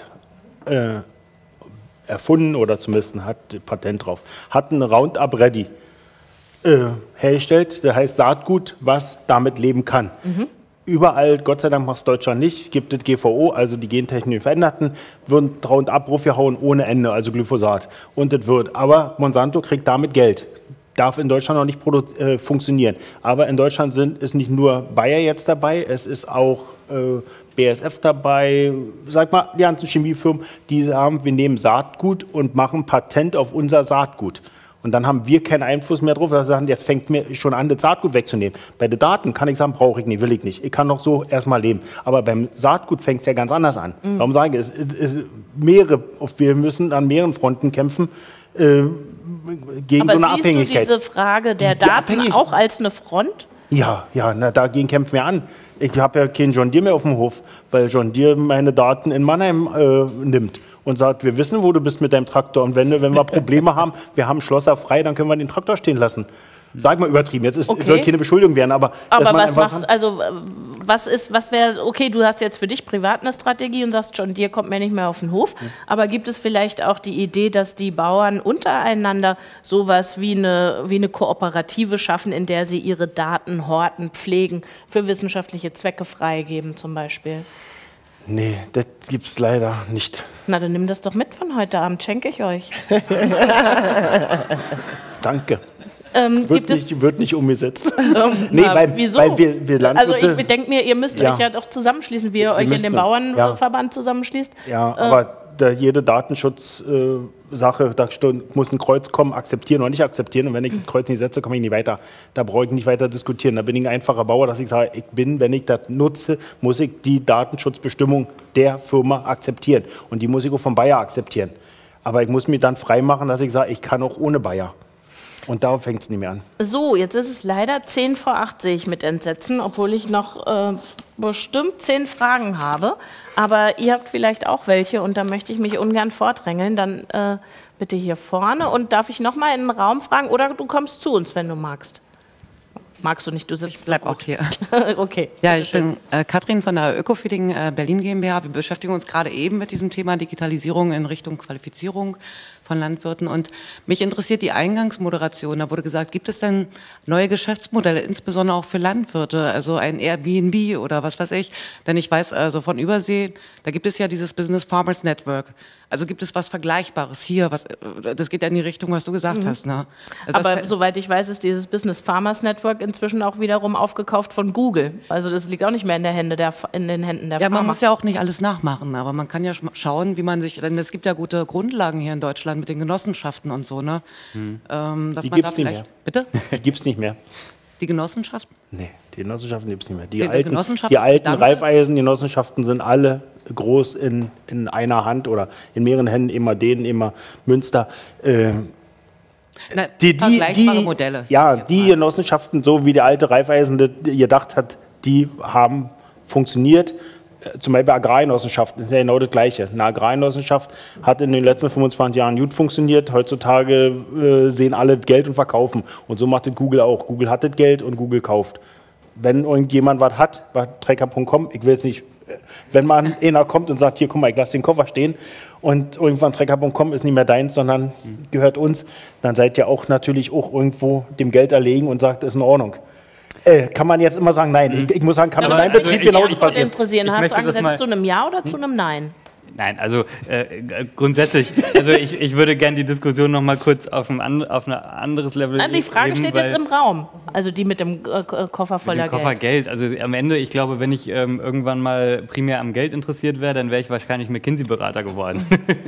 D: erfunden oder zumindest hat Patent drauf. Hat ein Roundup Ready hergestellt, das heißt Saatgut, was damit leben kann. Überall, Gott sei Dank macht es Deutschland nicht, gibt es GVO, also die gentechnisch Veränderten, würden Roundup draufgehauen ohne Ende, also Glyphosat. Und das wird. Aber Monsanto kriegt damit Geld. Darf in Deutschland noch nicht funktionieren. Aber in Deutschland ist nicht nur Bayer jetzt dabei, es ist auch BASF dabei, sag mal, die ganzen Chemiefirmen, die sagen, wir nehmen Saatgut und machen Patent auf unser Saatgut. Und dann haben wir keinen Einfluss mehr drauf, weil wir sagen, jetzt fängt mir schon an, das Saatgut wegzunehmen. Bei den Daten kann ich sagen, brauche ich nicht, will ich nicht. Ich kann noch so erstmal leben. Aber beim Saatgut fängt es ja ganz anders an. Darum sage ich, wir müssen an mehreren Fronten kämpfen, gegen
B: aber
D: so eine Abhängigkeit.
B: Aber siehst du diese Frage der Daten auch als eine Front?
D: Ja, dagegen kämpfen wir an. Ich habe ja keinen John Deere mehr auf dem Hof, weil John Deere meine Daten in Mannheim nimmt und sagt, wir wissen, wo du bist mit deinem Traktor. Und wenn wir Probleme haben, wir haben Schlosser frei, dann können wir den Traktor stehen lassen. Sag mal übertrieben, jetzt
B: Okay.
D: soll keine Beschuldigung werden, aber... dass
B: Aber
D: man
B: was
D: einfach
B: machst
D: sagt,
B: also was wäre, okay, du hast jetzt für dich privat eine Strategie und sagst schon, dir kommt mir nicht mehr auf den Hof, aber gibt es vielleicht auch die Idee, dass die Bauern untereinander sowas wie eine Kooperative schaffen, in der sie ihre Daten horten, pflegen, für wissenschaftliche Zwecke freigeben zum Beispiel?
D: Nee, das gibt's leider nicht.
B: Na, dann nimm das doch mit von heute Abend, schenke ich euch.
D: Danke.
B: Gibt es
D: Wird nicht umgesetzt.
B: Nee,
D: wieso? Weil wir Landwirte...
B: Also ich denke mir, ihr müsst euch ja doch zusammenschließen, wie ihr euch in
D: müssen
B: den
D: uns,
B: Bauernverband zusammenschließt.
D: Ja, aber jede Datenschutzsache, da muss ein Kreuz kommen, akzeptieren oder nicht akzeptieren. Und wenn ich ein Kreuz nicht setze, komme ich nicht weiter. Da brauche ich nicht weiter diskutieren. Da bin ich ein einfacher Bauer, dass ich sage, wenn ich das nutze, muss ich die Datenschutzbestimmung der Firma akzeptieren. Und die muss ich auch vom Bayer akzeptieren. Aber ich muss mich dann freimachen, dass ich sage, ich kann auch ohne Bayer. Und da fängt es nicht mehr an.
B: So, jetzt ist es leider 10 vor 8, sehe ich mit Entsetzen, obwohl ich noch bestimmt 10 Fragen habe. Aber ihr habt vielleicht auch welche und da möchte ich mich ungern vordrängeln. Dann bitte hier vorne. Und darf ich noch mal in den Raum fragen? Oder du kommst zu uns, wenn du magst. Magst du nicht, du sitzt
G: Ich bleib auch hier.
B: Okay.
G: Ja, ich bin Katrin von der Ökofeeding Berlin GmbH. Wir beschäftigen uns gerade eben mit diesem Thema Digitalisierung in Richtung Qualifizierung von Landwirten. Und mich interessiert die Eingangsmoderation. Da wurde gesagt, gibt es denn neue Geschäftsmodelle, insbesondere auch für Landwirte, also ein Airbnb oder was weiß ich? Denn ich weiß, also von Übersee, da gibt es ja dieses Business Farmers Network. Also gibt es was Vergleichbares hier? Das geht ja in die Richtung, was du gesagt hast. Ne? Also
B: Aber soweit ich weiß, ist dieses Business Farmers Network inzwischen auch wiederum aufgekauft von Google. Also das liegt auch nicht mehr in den Händen der
G: ja,
B: Farmer.
G: man muss ja auch nicht alles nachmachen, aber man kann ja schauen, wie man sich, denn es gibt ja gute Grundlagen hier in Deutschland mit den Genossenschaften und so, ne? Dass
D: Die
G: man
D: gibt's
G: da
D: nicht
G: vielleicht,
D: mehr.
G: bitte?
D: Die gibt es nicht mehr.
G: Die Genossenschaften?
D: Nee, die Genossenschaften gibt es nicht mehr.
G: Die Genossenschaften
D: Die alten
G: dann-
D: Raiffeisen-Genossenschaften sind alle groß in einer Hand oder in mehreren Händen, immer denen, immer Münster.
G: Na, vergleichbare Modelle. sag
D: Ja,
G: ich jetzt
D: die
G: mal.
D: Genossenschaften, so wie der alte Raiffeisen das gedacht hat, die haben funktioniert. Zum Beispiel Agrargenossenschaften, das ist ja genau das Gleiche. Eine Agrargenossenschaft hat in den letzten 25 Jahren gut funktioniert. Heutzutage sehen alle das Geld und verkaufen. Und so macht das Google auch. Google hat das Geld und Google kauft. Wenn irgendjemand was hat, bei Trecker.com, ich will jetzt nicht, wenn mal einer kommt und sagt, hier, guck mal, ich lasse den Koffer stehen und irgendwann Trecker.com ist nicht mehr deins, sondern gehört uns, dann seid ihr auch natürlich auch irgendwo dem Geld erlegen und sagt, ist in Ordnung. Kann man jetzt immer sagen, nein. Ich muss sagen, kann in meinem Betrieb genauso
B: Mich würde
D: passieren.
B: interessieren,
E: Ich
B: hast du
E: möchte das
B: angesetzt
E: mal-
B: zu einem Ja oder zu einem Nein?
E: Nein, also grundsätzlich, also ich würde gerne die Diskussion noch mal kurz auf ein anderes Level
B: Nein, die Frage
E: heben,
B: steht
E: weil-
B: jetzt im Raum. Also die mit dem Koffer
E: Mit
B: voller
E: dem Koffer
B: Geld.
E: Geld. Also am Ende, ich glaube, wenn ich irgendwann mal primär am Geld interessiert wäre, dann wäre ich wahrscheinlich McKinsey-Berater geworden.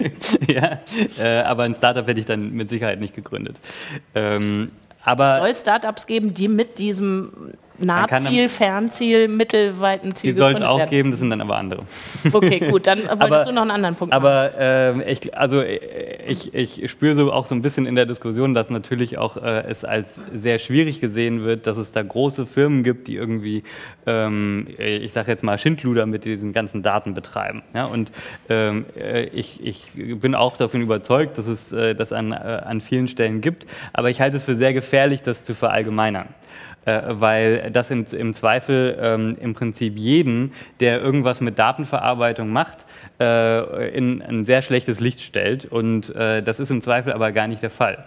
E: Ja? Aber ein Startup hätte ich dann mit Sicherheit nicht gegründet. Aber
B: Soll Startups geben, die mit diesem
E: kann-
B: Nahziel, Fernziel, mittelweiten Ziel
E: die soll es
B: gegründet
E: auch
B: werden?
E: geben, das sind dann aber andere.
B: Okay, gut, dann wolltest du noch einen anderen Punkt machen.
E: Aber ich spüre so auch so ein bisschen in der Diskussion, dass natürlich auch es als sehr schwierig gesehen wird, dass es da große Firmen gibt, die irgendwie, ich sage jetzt mal, Schindluder mit diesen ganzen Daten betreiben. Ja? Und ich bin auch davon überzeugt, dass es das an vielen Stellen gibt. Aber ich halte es für sehr gefährlich, das zu verallgemeinern. Weil das im Zweifel im Prinzip jeden, der irgendwas mit Datenverarbeitung macht, in ein sehr schlechtes Licht stellt. Und das ist im Zweifel aber gar nicht der Fall.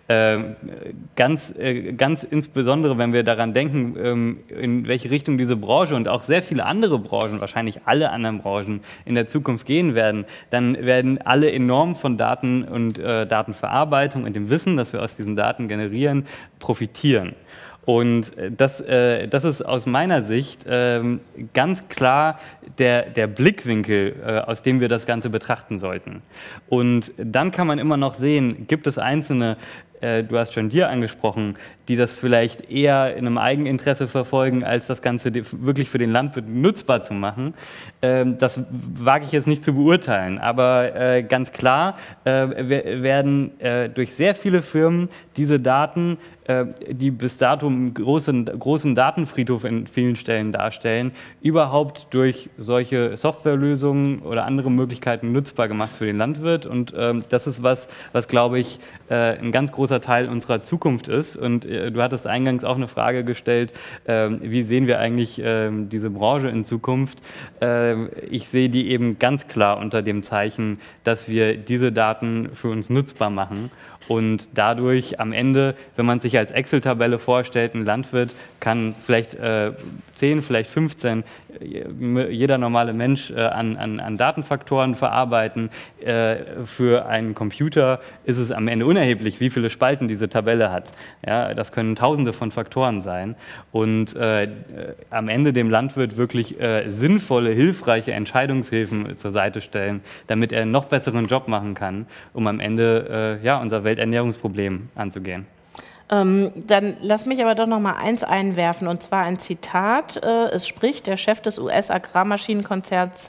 E: Ganz insbesondere, wenn wir daran denken, in welche Richtung diese Branche und auch sehr viele andere Branchen, wahrscheinlich alle anderen Branchen in der Zukunft gehen werden, dann werden alle enorm von Daten und Datenverarbeitung und dem Wissen, das wir aus diesen Daten generieren, profitieren. Und das ist aus meiner Sicht ganz klar der Blickwinkel, aus dem wir das Ganze betrachten sollten. Und dann kann man immer noch sehen, gibt es einzelne, du hast John Deere angesprochen, die das vielleicht eher in einem Eigeninteresse verfolgen, als das Ganze wirklich für den Landwirt nutzbar zu machen. Das wage ich jetzt nicht zu beurteilen, aber ganz klar werden durch sehr viele Firmen diese Daten, die bis dato einen großen Datenfriedhof in vielen Stellen darstellen, überhaupt durch solche Softwarelösungen oder andere Möglichkeiten nutzbar gemacht für den Landwirt. Und das ist was glaube ich, ein ganz großer großer Teil unserer Zukunft ist. Und du hattest eingangs auch eine Frage gestellt, wie sehen wir eigentlich diese Branche in Zukunft? Ich sehe die eben ganz klar unter dem Zeichen, dass wir diese Daten für uns nutzbar machen. Und dadurch am Ende, wenn man sich als Excel-Tabelle vorstellt, ein Landwirt kann vielleicht 10, vielleicht 15, jeder normale Mensch an Datenfaktoren verarbeiten. Für einen Computer ist es am Ende unerheblich, wie viele Spalten diese Tabelle hat. Ja, das können Tausende von Faktoren sein. Und am Ende dem Landwirt wirklich sinnvolle, hilfreiche Entscheidungshilfen zur Seite stellen, damit er einen noch besseren Job machen kann, um am Ende unser Welternährungsproblem anzugehen.
B: Dann lass mich aber doch noch mal eins einwerfen, und zwar ein Zitat. Es spricht der Chef des US-Agrarmaschinenkonzerns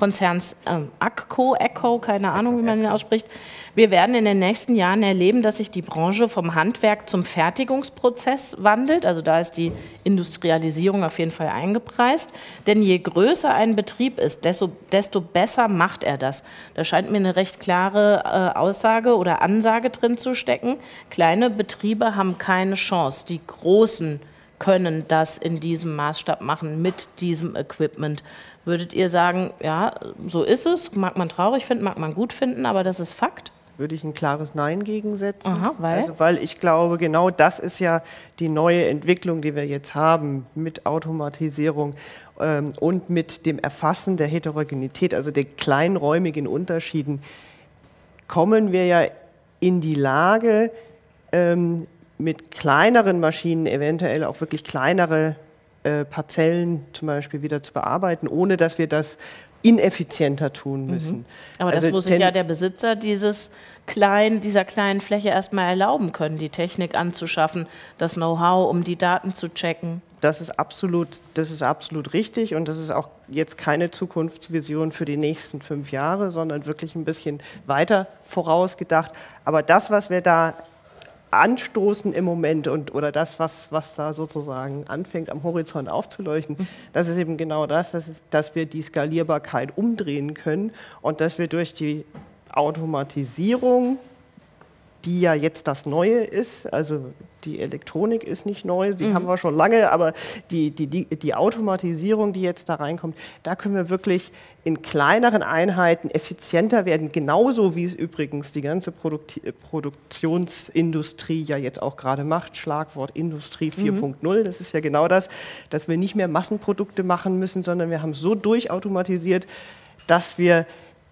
B: AGCO, keine Ahnung, wie man ihn ausspricht. Wir werden in den nächsten Jahren erleben, dass sich die Branche vom Handwerk zum Fertigungsprozess wandelt. Also da ist die Industrialisierung auf jeden Fall eingepreist. Denn je größer ein Betrieb ist, desto besser macht er das. Da scheint mir eine recht klare Aussage oder Ansage drin zu stecken. Kleine Betriebe haben keine Chance. Die Großen können das in diesem Maßstab machen, mit diesem Equipment. Würdet ihr sagen, ja, so ist es, mag man traurig finden, mag man gut finden, aber das ist Fakt?
C: Würde ich ein klares Nein gegensetzen.
B: Aha, weil?
C: Also, weil ich glaube, genau das ist ja die neue Entwicklung, die wir jetzt haben mit Automatisierung und mit dem Erfassen der Heterogenität, also den kleinräumigen Unterschieden, kommen wir ja in die Lage, mit kleineren Maschinen eventuell auch wirklich kleinere Parzellen zum Beispiel wieder zu bearbeiten, ohne dass wir das ineffizienter tun müssen.
B: Aber das muss sich ja der Besitzer dieser kleinen Fläche erstmal erlauben können, die Technik anzuschaffen, das Know-how, um die Daten zu checken.
C: Das ist absolut richtig, und das ist auch jetzt keine Zukunftsvision für die nächsten 5 Jahre, sondern wirklich ein bisschen weiter vorausgedacht. Aber das, was wir da anstoßen im Moment oder das, was da sozusagen anfängt am Horizont aufzuleuchten, das ist eben genau dass wir die Skalierbarkeit umdrehen können und dass wir durch die Automatisierung, die ja jetzt das Neue ist, also die Elektronik ist nicht neu, sie haben wir schon lange, aber die Automatisierung, die jetzt da reinkommt, da können wir wirklich in kleineren Einheiten effizienter werden, genauso wie es übrigens die ganze Produktionsindustrie ja jetzt auch gerade macht, Schlagwort Industrie 4.0, das ist ja genau das, dass wir nicht mehr Massenprodukte machen müssen, sondern wir haben so durchautomatisiert, dass wir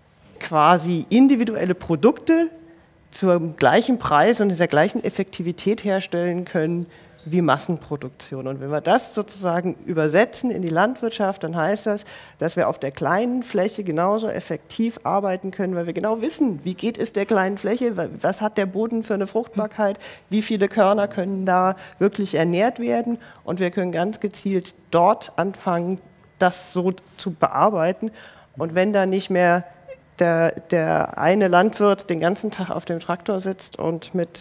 C: quasi individuelle Produkte zum gleichen Preis und in der gleichen Effektivität herstellen können wie Massenproduktion. Und wenn wir das sozusagen übersetzen in die Landwirtschaft, dann heißt das, dass wir auf der kleinen Fläche genauso effektiv arbeiten können, weil wir genau wissen, wie geht es der kleinen Fläche, was hat der Boden für eine Fruchtbarkeit, wie viele Körner können da wirklich ernährt werden, und wir können ganz gezielt dort anfangen, das so zu bearbeiten. Und wenn da nicht mehr der eine Landwirt den ganzen Tag auf dem Traktor sitzt und mit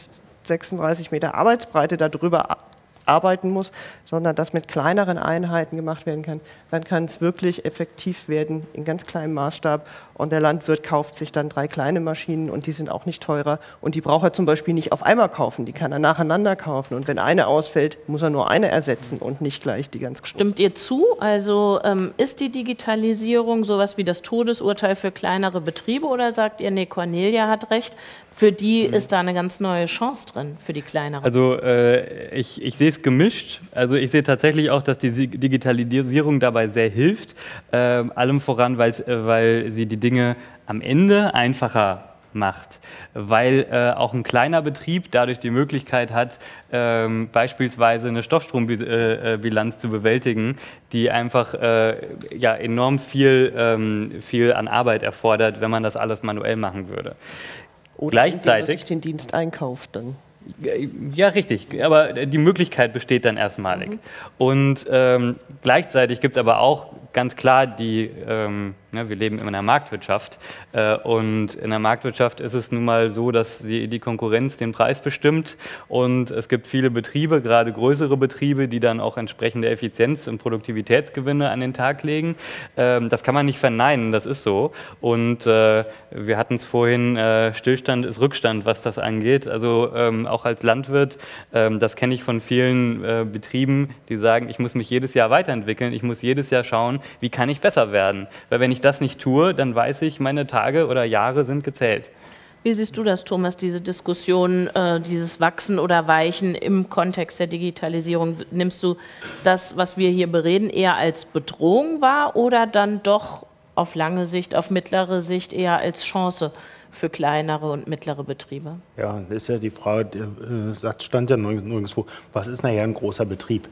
C: 36 Meter Arbeitsbreite darüber arbeiten muss, sondern das mit kleineren Einheiten gemacht werden kann, dann kann es wirklich effektiv werden in ganz kleinem Maßstab, und der Landwirt kauft sich dann 3 kleine Maschinen und die sind auch nicht teurer, und die braucht er zum Beispiel nicht auf einmal kaufen, die kann er nacheinander kaufen, und wenn eine ausfällt, muss er nur eine ersetzen und nicht gleich die ganz große.
B: Stimmt ihr zu? Also ist die Digitalisierung sowas wie das Todesurteil für kleinere Betriebe, oder sagt ihr, nee, Cornelia hat recht, für die ist da eine ganz neue Chance drin, für die kleineren?
E: Also ich sehe es gemischt. Also ich sehe tatsächlich auch, dass die Digitalisierung dabei sehr hilft, allem voran, weil sie die Dinge am Ende einfacher macht, weil auch ein kleiner Betrieb dadurch die Möglichkeit hat, beispielsweise eine Stoffstrombilanz zu bewältigen, die einfach enorm viel an Arbeit erfordert, wenn man das alles manuell machen würde.
C: Oder
E: gleichzeitig
C: indem man sich den Dienst einkauft dann.
E: Ja, richtig, aber die Möglichkeit besteht dann erstmalig. Und gleichzeitig gibt es aber auch ganz klar wir leben in einer Marktwirtschaft, und in der Marktwirtschaft ist es nun mal so, dass die Konkurrenz den Preis bestimmt, und es gibt viele Betriebe, gerade größere Betriebe, die dann auch entsprechende Effizienz- und Produktivitätsgewinne an den Tag legen. Das kann man nicht verneinen, das ist so, und wir hatten es vorhin, Stillstand ist Rückstand, was das angeht. Also auch als Landwirt, das kenne ich von vielen Betrieben, die sagen, ich muss mich jedes Jahr weiterentwickeln, ich muss jedes Jahr schauen, wie kann ich besser werden. Weil wenn ich das nicht tue, dann weiß ich, meine Tage oder Jahre sind gezählt.
B: Wie siehst du das, Thomas, diese Diskussion, dieses Wachsen oder Weichen im Kontext der Digitalisierung? Nimmst du das, was wir hier bereden, eher als Bedrohung wahr oder dann doch auf lange Sicht, auf mittlere Sicht eher als Chance für kleinere und mittlere Betriebe?
D: Ja, das ist ja die Frage, der Satz stand ja nirgendwo, was ist nachher ein großer Betrieb?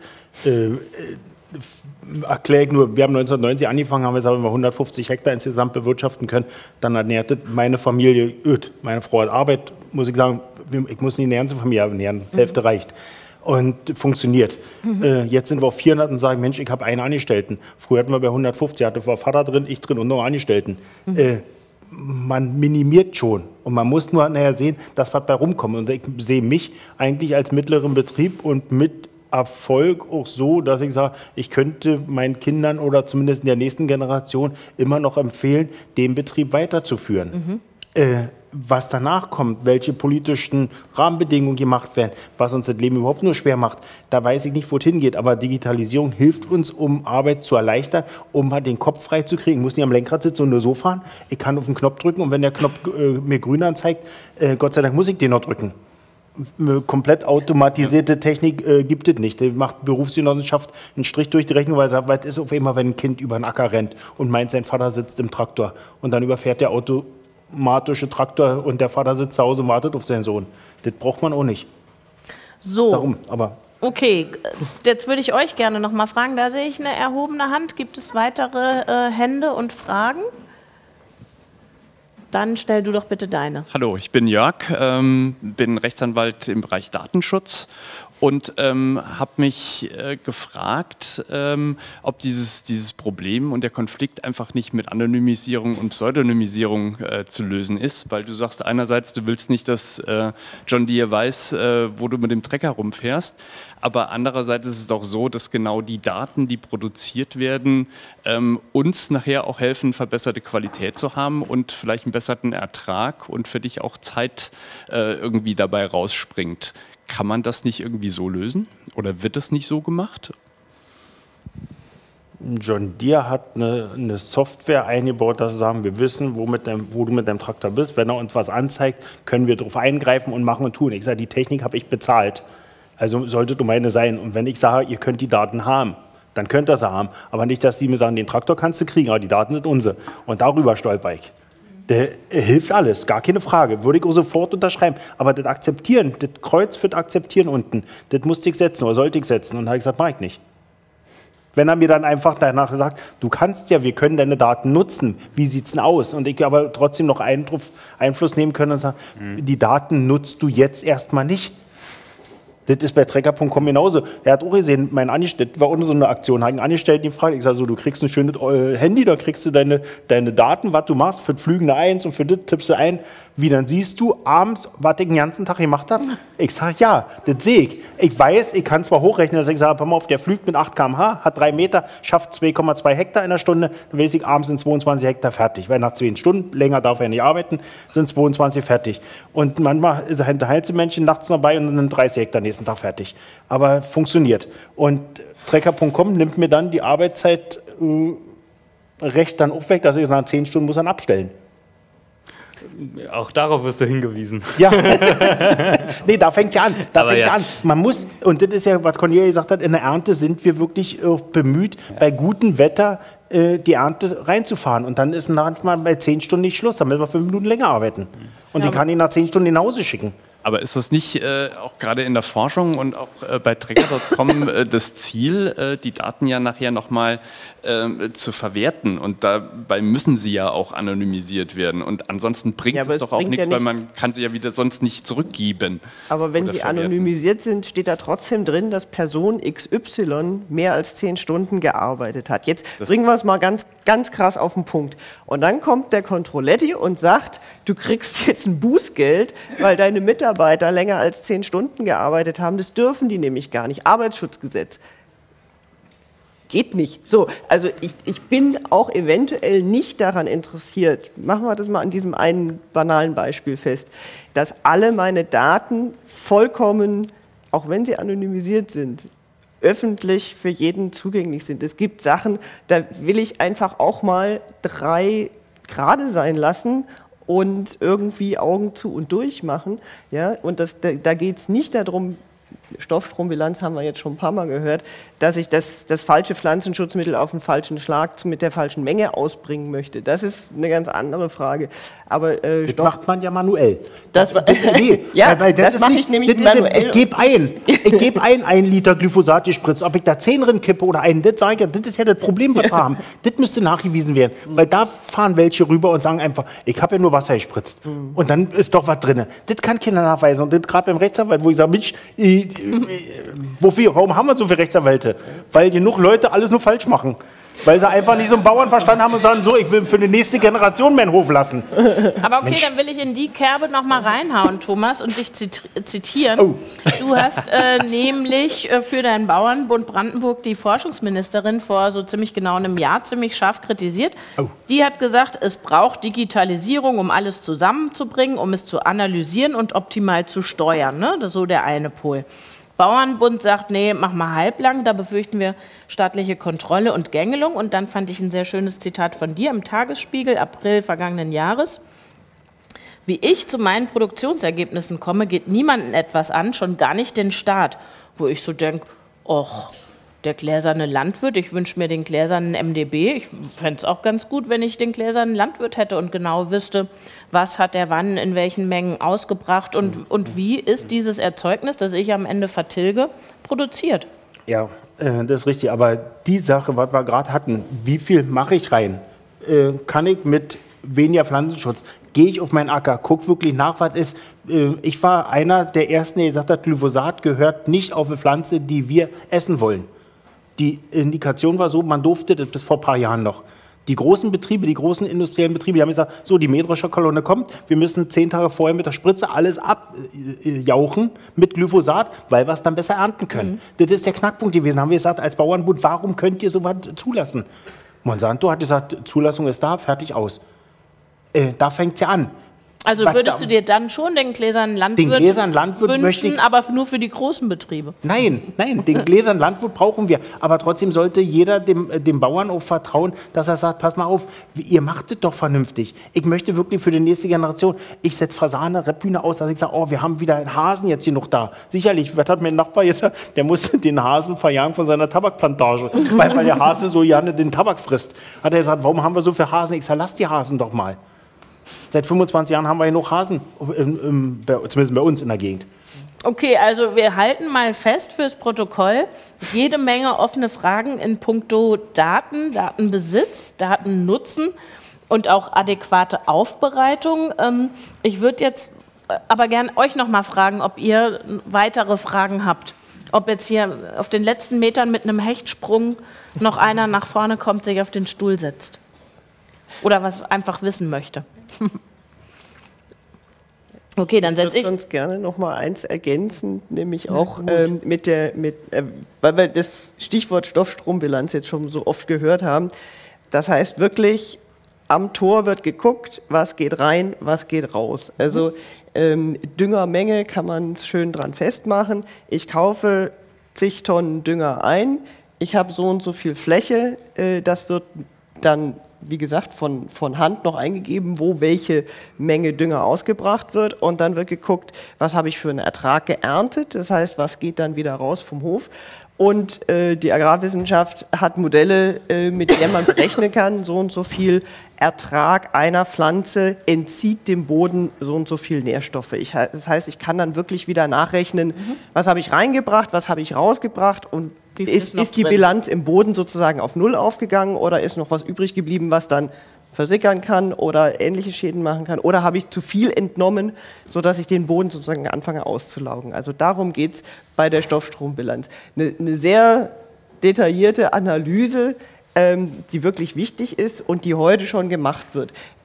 D: Erkläre ich nur, wir haben 1990 angefangen, haben jetzt aber 150 Hektar insgesamt bewirtschaften können. Dann ernährte meine Familie, meine Frau hat Arbeit, muss ich sagen, ich muss nicht die ganze Familie ernähren, die Hälfte reicht. Und funktioniert. Jetzt sind wir auf 400 und sagen, Mensch, ich habe einen Angestellten. Früher hatten wir bei 150, hatte war Vater drin, ich drin und noch Angestellten. Man minimiert schon und man muss nur nachher sehen, dass was bei rumkommt. Und ich sehe mich eigentlich als mittleren Betrieb und mit Erfolg auch so, dass ich sage, ich könnte meinen Kindern oder zumindest in der nächsten Generation immer noch empfehlen, den Betrieb weiterzuführen. Was danach kommt, welche politischen Rahmenbedingungen gemacht werden, was uns das Leben überhaupt nur schwer macht, da weiß ich nicht, wo es hingeht. Aber Digitalisierung hilft uns, um Arbeit zu erleichtern, um halt den Kopf frei zu kriegen. Ich muss nicht am Lenkrad sitzen und nur so fahren. Ich kann auf den Knopf drücken und wenn der Knopf mir grün anzeigt, Gott sei Dank muss ich den noch drücken. Komplett automatisierte Technik gibt es nicht. Da macht Berufsgenossenschaft einen Strich durch die Rechnung, weil es was ist auf einmal, wenn ein Kind über den Acker rennt und meint, sein Vater sitzt im Traktor. Und dann überfährt der automatische Traktor und der Vater sitzt zu Hause und wartet auf seinen Sohn. Das braucht man auch nicht.
B: So.
D: Darum, aber
B: okay, jetzt würde ich euch gerne noch mal fragen, da sehe ich eine erhobene Hand. Gibt es weitere Hände und Fragen? Dann stell du doch bitte deine.
H: Hallo, ich bin Jörg, bin Rechtsanwalt im Bereich Datenschutz und habe mich gefragt, ob dieses Problem und der Konflikt einfach nicht mit Anonymisierung und Pseudonymisierung zu lösen ist, weil du sagst einerseits, du willst nicht, dass John Deere weiß, wo du mit dem Trecker rumfährst, aber andererseits ist es doch so, dass genau die Daten, die produziert werden, uns nachher auch helfen, verbesserte Qualität zu haben und vielleicht einen besseren Ertrag und für dich auch Zeit irgendwie dabei rausspringt. Kann man das nicht irgendwie so lösen? Oder wird das nicht so gemacht?
D: John Deere hat eine Software eingebaut, dass sie sagen, wir wissen, wo du mit deinem Traktor bist. Wenn er uns was anzeigt, können wir darauf eingreifen und machen und tun. Ich sage, die Technik habe ich bezahlt. Also sollte du meine sein. Und wenn ich sage, ihr könnt die Daten haben, dann könnt ihr sie haben. Aber nicht, dass die mir sagen, den Traktor kannst du kriegen, aber die Daten sind unsere. Und darüber stolper ich. Der hilft alles, gar keine Frage. Würde ich auch sofort unterschreiben. Aber das Akzeptieren, das Kreuz für das Akzeptieren unten, das musste ich setzen oder sollte ich setzen. Und da habe ich gesagt, mach ich nicht. Wenn er mir dann einfach danach sagt, du kannst ja, wir können deine Daten nutzen, wie sieht es denn aus? Und ich aber trotzdem noch Einfluss nehmen können und sagen, die Daten nutzt du jetzt erstmal nicht. Das ist bei Trecker.com genauso. Er hat auch gesehen, mein Angestellter, war auch so eine Aktion, hat einen Angestellten gefragt, ich sage so, du kriegst ein schönes Handy, da kriegst du deine Daten, was du machst, für das Flügende 1 und für das tippst du ein. Wie, dann siehst du abends, was ich den ganzen Tag gemacht habe? Ich sage, ja, das sehe ich. Ich weiß, ich kann zwar hochrechnen, dass ich sage, pass mal auf, der fliegt mit 8 km/h, hat 3 Meter, schafft 2,2 Hektar in der Stunde, dann weiß ich, abends sind 22 Hektar fertig. Weil nach 10 Stunden, länger darf er nicht arbeiten, sind 22 fertig. Und manchmal ist ein Einzelmännchen nachts dabei und dann sind 30 Hektar nächsten Tag fertig. Aber funktioniert. Und Trecker.com nimmt mir dann die Arbeitszeit recht dann auch weg, dass ich nach 10 Stunden muss dann abstellen.
E: Auch darauf wirst du hingewiesen.
D: Ja, nee, da fängt es ja an. An. Man muss, und das ist ja, was Cornelia gesagt hat, in der Ernte sind wir wirklich bemüht, bei gutem Wetter die Ernte reinzufahren. Und dann ist manchmal bei 10 Stunden nicht Schluss, damit wir 5 Minuten länger arbeiten. Und die kann ich nach 10 Stunden nach Hause schicken.
H: Aber ist das nicht auch gerade in der Forschung und auch bei Trecker.com das Ziel, die Daten ja nachher nochmal zu verwerten? Und dabei müssen sie ja auch anonymisiert werden. Und ansonsten bringt es doch auch nichts, weil man kann sie ja wieder sonst nicht zurückgeben.
C: Aber wenn sie anonymisiert sind, steht da trotzdem drin, dass Person XY mehr als 10 Stunden gearbeitet hat. Jetzt bringen wir es mal ganz, ganz krass auf den Punkt. Und dann kommt der Controletti und sagt, du kriegst jetzt ein Bußgeld, weil deine Mitarbeiter länger als 10 Stunden gearbeitet haben. Das dürfen die nämlich gar nicht. Arbeitsschutzgesetz. geht nicht. So, also ich bin auch eventuell nicht daran interessiert, machen wir das mal an diesem einen banalen Beispiel fest, dass alle meine Daten vollkommen, auch wenn sie anonymisiert sind, öffentlich für jeden zugänglich sind. Es gibt Sachen, da will ich einfach auch mal 3 gerade sein lassen und irgendwie Augen zu und durch machen. Ja? Und da geht es nicht darum, Stoffstrombilanz haben wir jetzt schon ein paar Mal gehört, dass ich das falsche Pflanzenschutzmittel auf den falschen Schlag mit der falschen Menge ausbringen möchte. Das ist eine ganz andere Frage. Aber
D: das macht man ja manuell.
C: Das mache ich nämlich manuell.
D: Ich gebe 1 Liter Glyphosat gespritzt. Ob ich da 10 drin kippe oder einen, das sage ich, das ist ja das Problem, was wir haben. Das müsste nachgewiesen werden. Weil da fahren welche rüber und sagen einfach, ich habe ja nur Wasser gespritzt. Und dann ist doch was drin. Das kann keiner nachweisen. Und das gerade beim Rechtsanwalt, wo ich sage, Mensch, warum haben wir so viele Rechtsanwälte? Weil genug Leute alles nur falsch machen. Weil sie einfach nicht so einen Bauernverstand haben und sagen, so, ich will für die nächste Generation meinen Hof lassen.
B: Aber okay, Mensch. Dann will ich in die Kerbe noch mal reinhauen, Thomas, und dich zitieren. Oh. Du hast nämlich für deinen Bauernbund Brandenburg die Forschungsministerin vor so ziemlich genau einem Jahr ziemlich scharf kritisiert. Oh. Die hat gesagt, es braucht Digitalisierung, um alles zusammenzubringen, um es zu analysieren und optimal zu steuern. Ne? Das ist so der eine Pol. Bauernbund sagt, nee, mach mal halblang, da befürchten wir staatliche Kontrolle und Gängelung. Und dann fand ich ein sehr schönes Zitat von dir im Tagesspiegel, April vergangenen Jahres. Wie ich zu meinen Produktionsergebnissen komme, geht niemandem etwas an, schon gar nicht den Staat. Wo ich so denke, och, der gläserne Landwirt, ich wünsche mir den gläsernen MdB. Ich fände es auch ganz gut, wenn ich den gläsernen Landwirt hätte und genau wüsste, was hat der wann in welchen Mengen ausgebracht und wie ist dieses Erzeugnis, das ich am Ende vertilge, produziert.
D: Ja, das ist richtig. Aber die Sache, was wir gerade hatten, wie viel mache ich rein? Kann ich mit weniger Pflanzenschutz, gehe ich auf meinen Acker, gucke wirklich nach, was ist. Ich war einer der Ersten, der gesagt hat, Glyphosat gehört nicht auf eine Pflanze, die wir essen wollen. Die Indikation war so, man durfte das bis vor ein paar Jahren noch. Die großen Betriebe, die großen industriellen Betriebe, die haben gesagt, so, die Mähdrescher Kolonne kommt, wir müssen 10 Tage vorher mit der Spritze alles abjauchen mit Glyphosat, weil wir es dann besser ernten können. Das ist der Knackpunkt gewesen. Haben wir gesagt, als Bauernbund, warum könnt ihr sowas zulassen? Monsanto hat gesagt, Zulassung ist da, fertig, aus. Da fängt es ja an.
B: Also würdest du dir dann schon den gläsernen Landwirt wünschen, möchte ich, aber nur für die großen Betriebe?
D: Nein, den gläsernen Landwirt brauchen wir. Aber trotzdem sollte jeder dem Bauern auch vertrauen, dass er sagt, pass mal auf, ihr macht es doch vernünftig. Ich möchte wirklich für die nächste Generation, ich setze Fasane, Rebhühner aus, dass ich sage, oh, wir haben wieder einen Hasen jetzt hier noch da. Sicherlich, was hat mein Nachbar jetzt? Der musste den Hasen verjagen von seiner Tabakplantage, weil der Hase so gerne den Tabak frisst. Hat er gesagt, warum haben wir so viele Hasen? Ich sage, lass die Hasen doch mal. Seit 25 Jahren haben wir hier noch Hasen, zumindest bei uns in der Gegend.
B: Okay, also wir halten mal fest fürs Protokoll, jede Menge offene Fragen in puncto Daten, Datenbesitz, Datennutzen und auch adäquate Aufbereitung. Ich würde jetzt aber gerne euch noch mal fragen, ob ihr weitere Fragen habt. Ob jetzt hier auf den letzten Metern mit einem Hechtsprung noch einer nach vorne kommt, sich auf den Stuhl setzt. Oder was einfach wissen möchte. Okay, dann setze ich.
C: Ich würde sonst gerne noch mal eins ergänzen, nämlich auch weil wir das Stichwort Stoffstrombilanz jetzt schon so oft gehört haben. Das heißt wirklich, am Tor wird geguckt, was geht rein, was geht raus. Also Düngermenge kann man schön dran festmachen. Ich kaufe zig Tonnen Dünger ein, ich habe so und so viel Fläche, das wird dann, wie gesagt, von Hand noch eingegeben, wo welche Menge Dünger ausgebracht wird. Und dann wird geguckt, was habe ich für einen Ertrag geerntet. Das heißt, was geht dann wieder raus vom Hof. Und die Agrarwissenschaft hat Modelle, mit denen man berechnen kann, so und so viel Ertrag einer Pflanze entzieht dem Boden so und so viel Nährstoffe. Das heißt, ich kann dann wirklich wieder nachrechnen, was habe ich reingebracht, was habe ich rausgebracht und ist die Bilanz im Boden sozusagen auf Null aufgegangen oder ist noch was übrig geblieben, was dann versickern kann oder ähnliche Schäden machen kann? Oder habe ich zu viel entnommen, sodass ich den Boden sozusagen anfange auszulaugen? Also darum geht es bei der Stoffstrombilanz. Eine sehr detaillierte Analyse, die wirklich wichtig ist und die heute schon gemacht wird.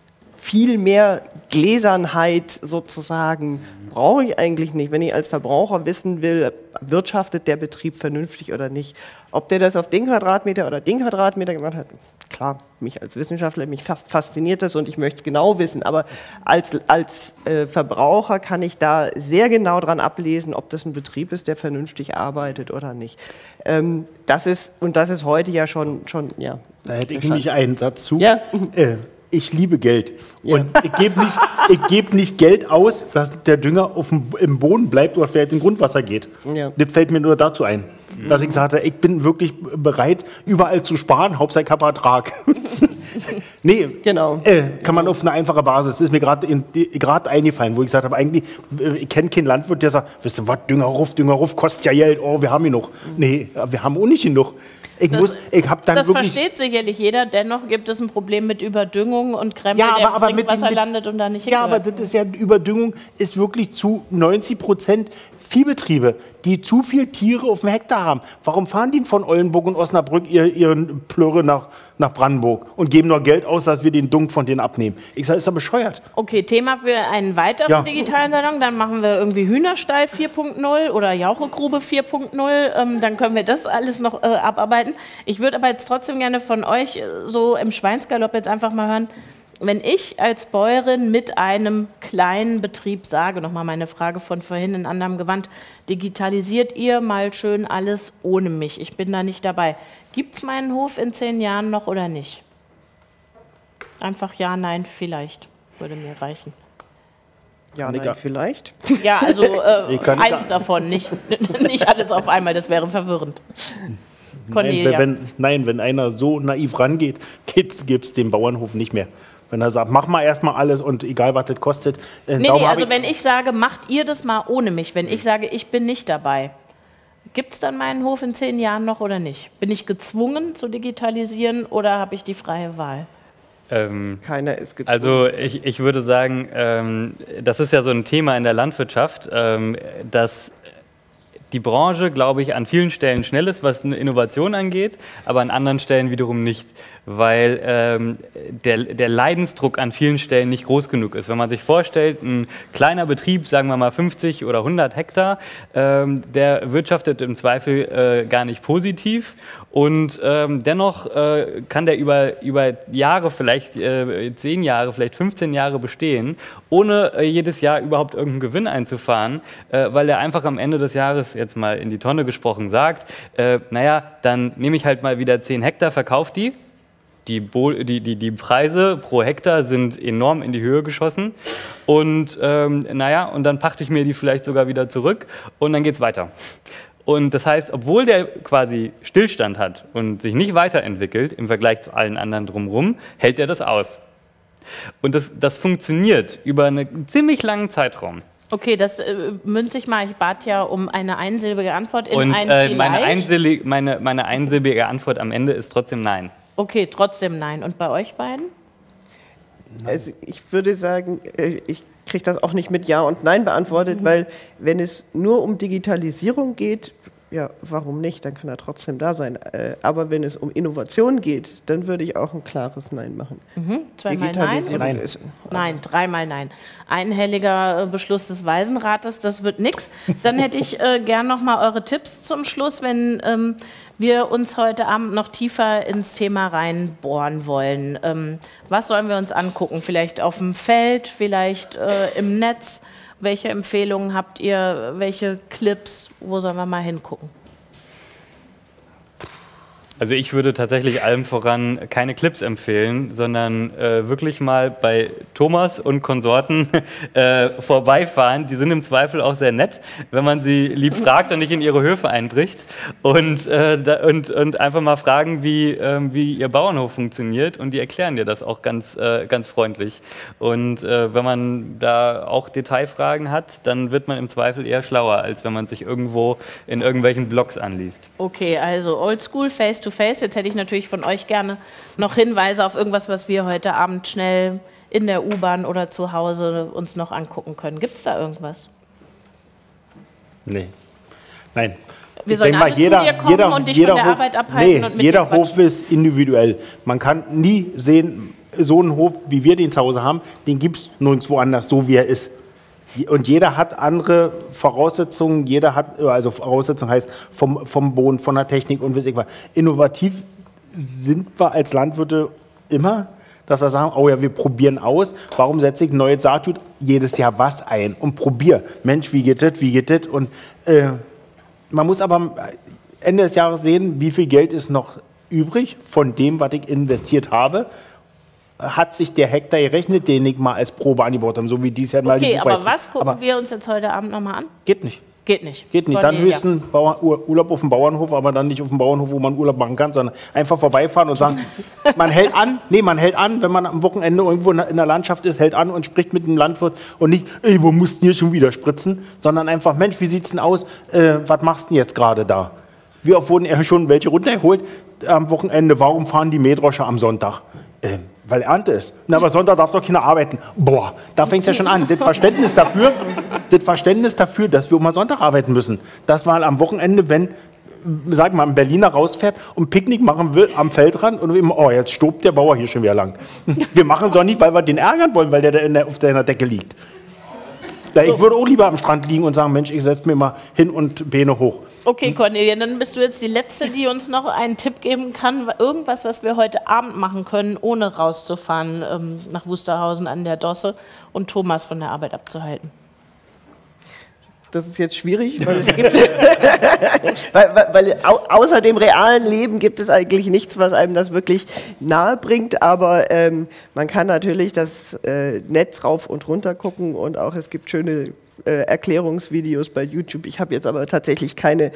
C: viel mehr Gläsernheit sozusagen brauche ich eigentlich nicht. Wenn ich als Verbraucher wissen will, wirtschaftet der Betrieb vernünftig oder nicht. Ob der das auf den Quadratmeter oder den Quadratmeter gemacht hat, klar, mich als Wissenschaftler, mich fasziniert das und ich möchte es genau wissen. Aber als Verbraucher kann ich da sehr genau dran ablesen, ob das ein Betrieb ist, der vernünftig arbeitet oder nicht. Das ist heute ja schon ja.
D: Da hätte ich nämlich einen Satz zu.
C: Ja.
D: Ich liebe Geld.
C: Ja.
D: Und ich gebe nicht Geld aus, dass der Dünger im Boden bleibt oder vielleicht im Grundwasser geht.
C: Ja.
D: Das fällt mir nur dazu ein. Dass ich sagte, ich bin wirklich bereit, überall zu sparen, Hauptsache ich habe Ertrag. Nee,
C: Genau.
D: Kann man auf eine einfache Basis. Das ist mir gerade eingefallen, wo ich gesagt habe, eigentlich, ich kenne keinen Landwirt, der sagt, wisst ihr was, Dünger ruf, kostet ja Geld, oh, wir haben genug. Nee, wir haben auch nicht genug.
B: Das versteht sicherlich jeder, dennoch gibt es ein Problem mit Überdüngung und Krempel, der im Trinkwasser landet und da nicht hingehört.
D: Ja, aber das ist ja, Überdüngung ist wirklich zu 90% Viehbetriebe, die zu viel Tiere auf dem Hektar haben. Warum fahren die von Oldenburg und Osnabrück ihren Plörre nach Brandenburg und geben nur Geld aus, dass wir den Dunk von denen abnehmen? Ich sage, ist doch bescheuert.
B: Okay, Thema für einen weiteren digitalen Salon. Dann machen wir irgendwie Hühnerstall 4.0 oder Jauchegrube 4.0. Dann können wir das alles noch abarbeiten. Ich würde aber jetzt trotzdem gerne von euch so im Schweinsgalopp jetzt einfach mal hören, wenn ich als Bäuerin mit einem kleinen Betrieb sage, nochmal meine Frage von vorhin in anderem Gewand, digitalisiert ihr mal schön alles ohne mich, ich bin da nicht dabei. Gibt es meinen Hof in 10 Jahren noch oder nicht? Einfach ja, nein, vielleicht, würde mir reichen.
C: Ja, nein, vielleicht.
B: Ja, also eins davon, nicht alles auf einmal, das wäre verwirrend.
D: Nein, wenn einer so naiv rangeht, gibt es den Bauernhof nicht mehr. Wenn er sagt, mach mal erstmal alles und egal, was das kostet.
B: Nee, also wenn ich sage, macht ihr das mal ohne mich, wenn ich sage, ich bin nicht dabei, gibt es dann meinen Hof in 10 Jahren noch oder nicht? Bin ich gezwungen zu digitalisieren oder habe ich die freie Wahl?
C: Keiner ist gezwungen.
E: Also ich würde sagen, das ist ja so ein Thema in der Landwirtschaft, dass die Branche, glaube ich, an vielen Stellen schnell ist, was eine Innovation angeht, aber an anderen Stellen wiederum nicht, weil der Leidensdruck an vielen Stellen nicht groß genug ist. Wenn man sich vorstellt, ein kleiner Betrieb, sagen wir mal 50 oder 100 Hektar, der wirtschaftet im Zweifel gar nicht positiv und dennoch kann der über Jahre, vielleicht 10 Jahre, vielleicht 15 Jahre bestehen, ohne jedes Jahr überhaupt irgendeinen Gewinn einzufahren, weil er einfach am Ende des Jahres, jetzt mal in die Tonne gesprochen, sagt, naja, dann nehme ich halt mal wieder 10 Hektar, verkaufe die. Die Preise pro Hektar sind enorm in die Höhe geschossen und und dann pachte ich mir die vielleicht sogar wieder zurück und dann geht es weiter. Und das heißt, obwohl der quasi Stillstand hat und sich nicht weiterentwickelt im Vergleich zu allen anderen drumherum, hält er das aus. Und das funktioniert über einen ziemlich langen Zeitraum.
B: Okay, das münze ich mal. Ich bat ja um eine einsilbige Antwort in
E: und,
B: ein
E: Vielleicht. Meine einsilbige Antwort am Ende ist trotzdem nein.
B: Okay, trotzdem nein. Und bei euch beiden?
C: Also ich würde sagen, ich kriege das auch nicht mit Ja und Nein beantwortet, weil wenn es nur um Digitalisierung geht, ja, warum nicht? Dann kann er trotzdem da sein. Aber wenn es um Innovation geht, dann würde ich auch ein klares Nein machen.
B: Zweimal Nein? Nein, dreimal Nein. Einhelliger Beschluss des Waisenrates, das wird nichts. Dann hätte ich gern noch mal eure Tipps zum Schluss, wenn wir uns heute Abend noch tiefer ins Thema reinbohren wollen. Was sollen wir uns angucken? Vielleicht auf dem Feld, vielleicht im Netz? Welche Empfehlungen habt ihr? Welche Clips? Wo sollen wir mal hingucken?
E: Also ich würde tatsächlich allem voran keine Clips empfehlen, sondern wirklich mal bei Thomas und Konsorten vorbeifahren. Die sind im Zweifel auch sehr nett, wenn man sie lieb fragt und nicht in ihre Höfe einbricht. Und einfach mal fragen, wie ihr Bauernhof funktioniert. Und die erklären dir das auch ganz freundlich. Und wenn man da auch Detailfragen hat, dann wird man im Zweifel eher schlauer, als wenn man sich irgendwo in irgendwelchen Blogs anliest.
B: Okay, also Oldschool, Face-to-Face. Jetzt hätte ich natürlich von euch gerne noch Hinweise auf irgendwas, was wir heute Abend schnell in der U-Bahn oder zu Hause uns noch angucken können. Gibt es da irgendwas?
D: Nee. Nein.
B: Wir sollen alle zu dir kommen und dich von der Arbeit abhalten und mit
D: jeder Hof ist individuell. Man kann nie sehen, so einen Hof, wie wir den zu Hause haben, den gibt es nirgendwo anders, so wie er ist. Und jeder hat andere Voraussetzungen, also Voraussetzungen heißt vom Boden, von der Technik und weiß ich was. Innovativ sind wir als Landwirte immer, dass wir sagen, oh ja, wir probieren aus, warum setze ich neues Saatgut jedes Jahr was ein und probiere. Mensch, wie geht das? Und man muss aber am Ende des Jahres sehen, wie viel Geld ist noch übrig von dem, was ich investiert habe. Hat sich der Hektar gerechnet, den ich mal als Probe angebaut habe, so wie dies Jahr mal die
B: Buchweizen. Okay, aber was gucken wir uns jetzt heute Abend nochmal an?
D: Geht nicht.
B: Geht nicht.
D: Dann höchstens Urlaub auf dem Bauernhof, aber dann nicht auf dem Bauernhof, wo man Urlaub machen kann, sondern einfach vorbeifahren und sagen, man hält an, wenn man am Wochenende irgendwo in der Landschaft ist, hält an und spricht mit dem Landwirt und nicht, ey, wo musst du hier schon wieder spritzen, sondern einfach, Mensch, wie sieht's denn aus, was machst du denn jetzt gerade da? Wie oft wurden schon welche runtergeholt am Wochenende, warum fahren die Mähdroscher am Sonntag? Weil Ernte ist. Na, aber Sonntag darf doch keiner arbeiten. Boah, da fängt es ja schon an. Das Verständnis dafür, dass wir mal Sonntag arbeiten müssen. Das war am Wochenende, wenn, sag mal, ein Berliner rausfährt und Picknick machen will am Feldrand und immer, oh, jetzt stobt der Bauer hier schon wieder lang. Wir machen es auch nicht, weil wir den ärgern wollen, weil der auf der Decke liegt. Ich würde auch lieber am Strand liegen und sagen, Mensch, ich setze mir mal hin und Beine hoch.
B: Okay, Cornelia, dann bist du jetzt die Letzte, die uns noch einen Tipp geben kann. Irgendwas, was wir heute Abend machen können, ohne rauszufahren nach Wusterhausen an der Dosse und Thomas von der Arbeit abzuhalten.
C: Das ist jetzt schwierig, weil es gibt, weil außer dem realen Leben gibt es eigentlich nichts, was einem das wirklich nahe bringt. Aber man kann natürlich das Netz rauf und runter gucken und auch es gibt schöne Erklärungsvideos bei YouTube. Ich habe jetzt aber tatsächlich keine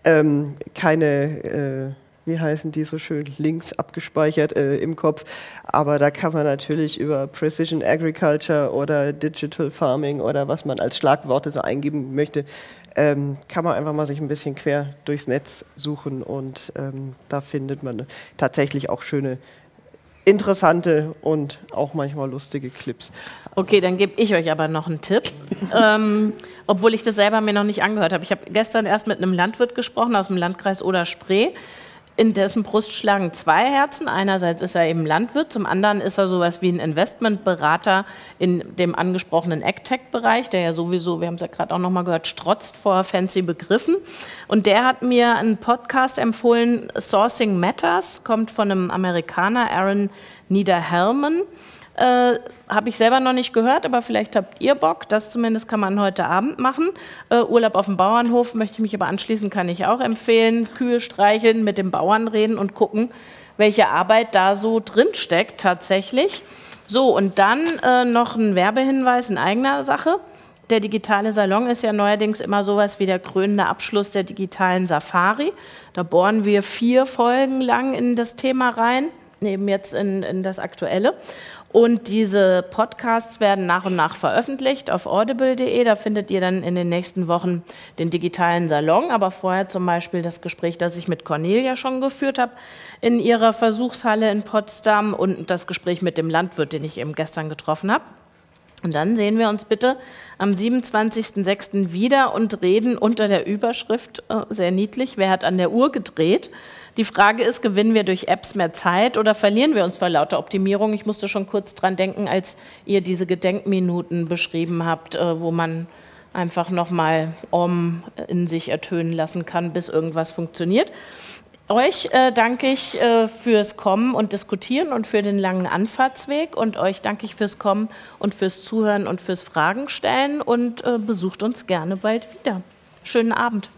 C: wie heißen die so schön, Links abgespeichert im Kopf. Aber da kann man natürlich über Precision Agriculture oder Digital Farming oder was man als Schlagworte so eingeben möchte, kann man einfach mal sich ein bisschen quer durchs Netz suchen und da findet man tatsächlich auch schöne, interessante und auch manchmal lustige Clips.
B: Okay, dann gebe ich euch aber noch einen Tipp, obwohl ich das selber mir noch nicht angehört habe. Ich habe gestern erst mit einem Landwirt gesprochen aus dem Landkreis Oder-Spree. In dessen Brust schlagen zwei Herzen. Einerseits ist er eben Landwirt, zum anderen ist er sowas wie ein Investmentberater in dem angesprochenen AgTech-Bereich, der ja sowieso, wir haben es ja gerade auch nochmal gehört, strotzt vor fancy Begriffen. Und der hat mir einen Podcast empfohlen, Sourcing Matters, kommt von einem Amerikaner, Aaron Niederhelman. Habe ich selber noch nicht gehört, aber vielleicht habt ihr Bock. Das zumindest kann man heute Abend machen. Urlaub auf dem Bauernhof möchte ich mich aber anschließen, kann ich auch empfehlen. Kühe streicheln, mit dem Bauern reden und gucken, welche Arbeit da so drin steckt tatsächlich. So, und dann noch ein Werbehinweis in eigener Sache. Der digitale Salon ist ja neuerdings immer sowas wie der krönende Abschluss der digitalen Safari. Da bohren wir 4 Folgen lang in das Thema rein, eben jetzt in das Aktuelle. Und diese Podcasts werden nach und nach veröffentlicht auf audible.de. Da findet ihr dann in den nächsten Wochen den digitalen Salon, aber vorher zum Beispiel das Gespräch, das ich mit Cornelia schon geführt habe in ihrer Versuchshalle in Potsdam und das Gespräch mit dem Landwirt, den ich eben gestern getroffen habe. Und dann sehen wir uns bitte am 27.06. wieder und reden unter der Überschrift, sehr niedlich, wer hat an der Uhr gedreht? Die Frage ist, gewinnen wir durch Apps mehr Zeit oder verlieren wir uns vor lauter Optimierung? Ich musste schon kurz dran denken, als ihr diese Gedenkminuten beschrieben habt, wo man einfach nochmal in sich ertönen lassen kann, bis irgendwas funktioniert. Euch danke ich fürs Kommen und Diskutieren und für den langen Anfahrtsweg und euch danke ich fürs Kommen und fürs Zuhören und fürs Fragen stellen und besucht uns gerne bald wieder. Schönen Abend.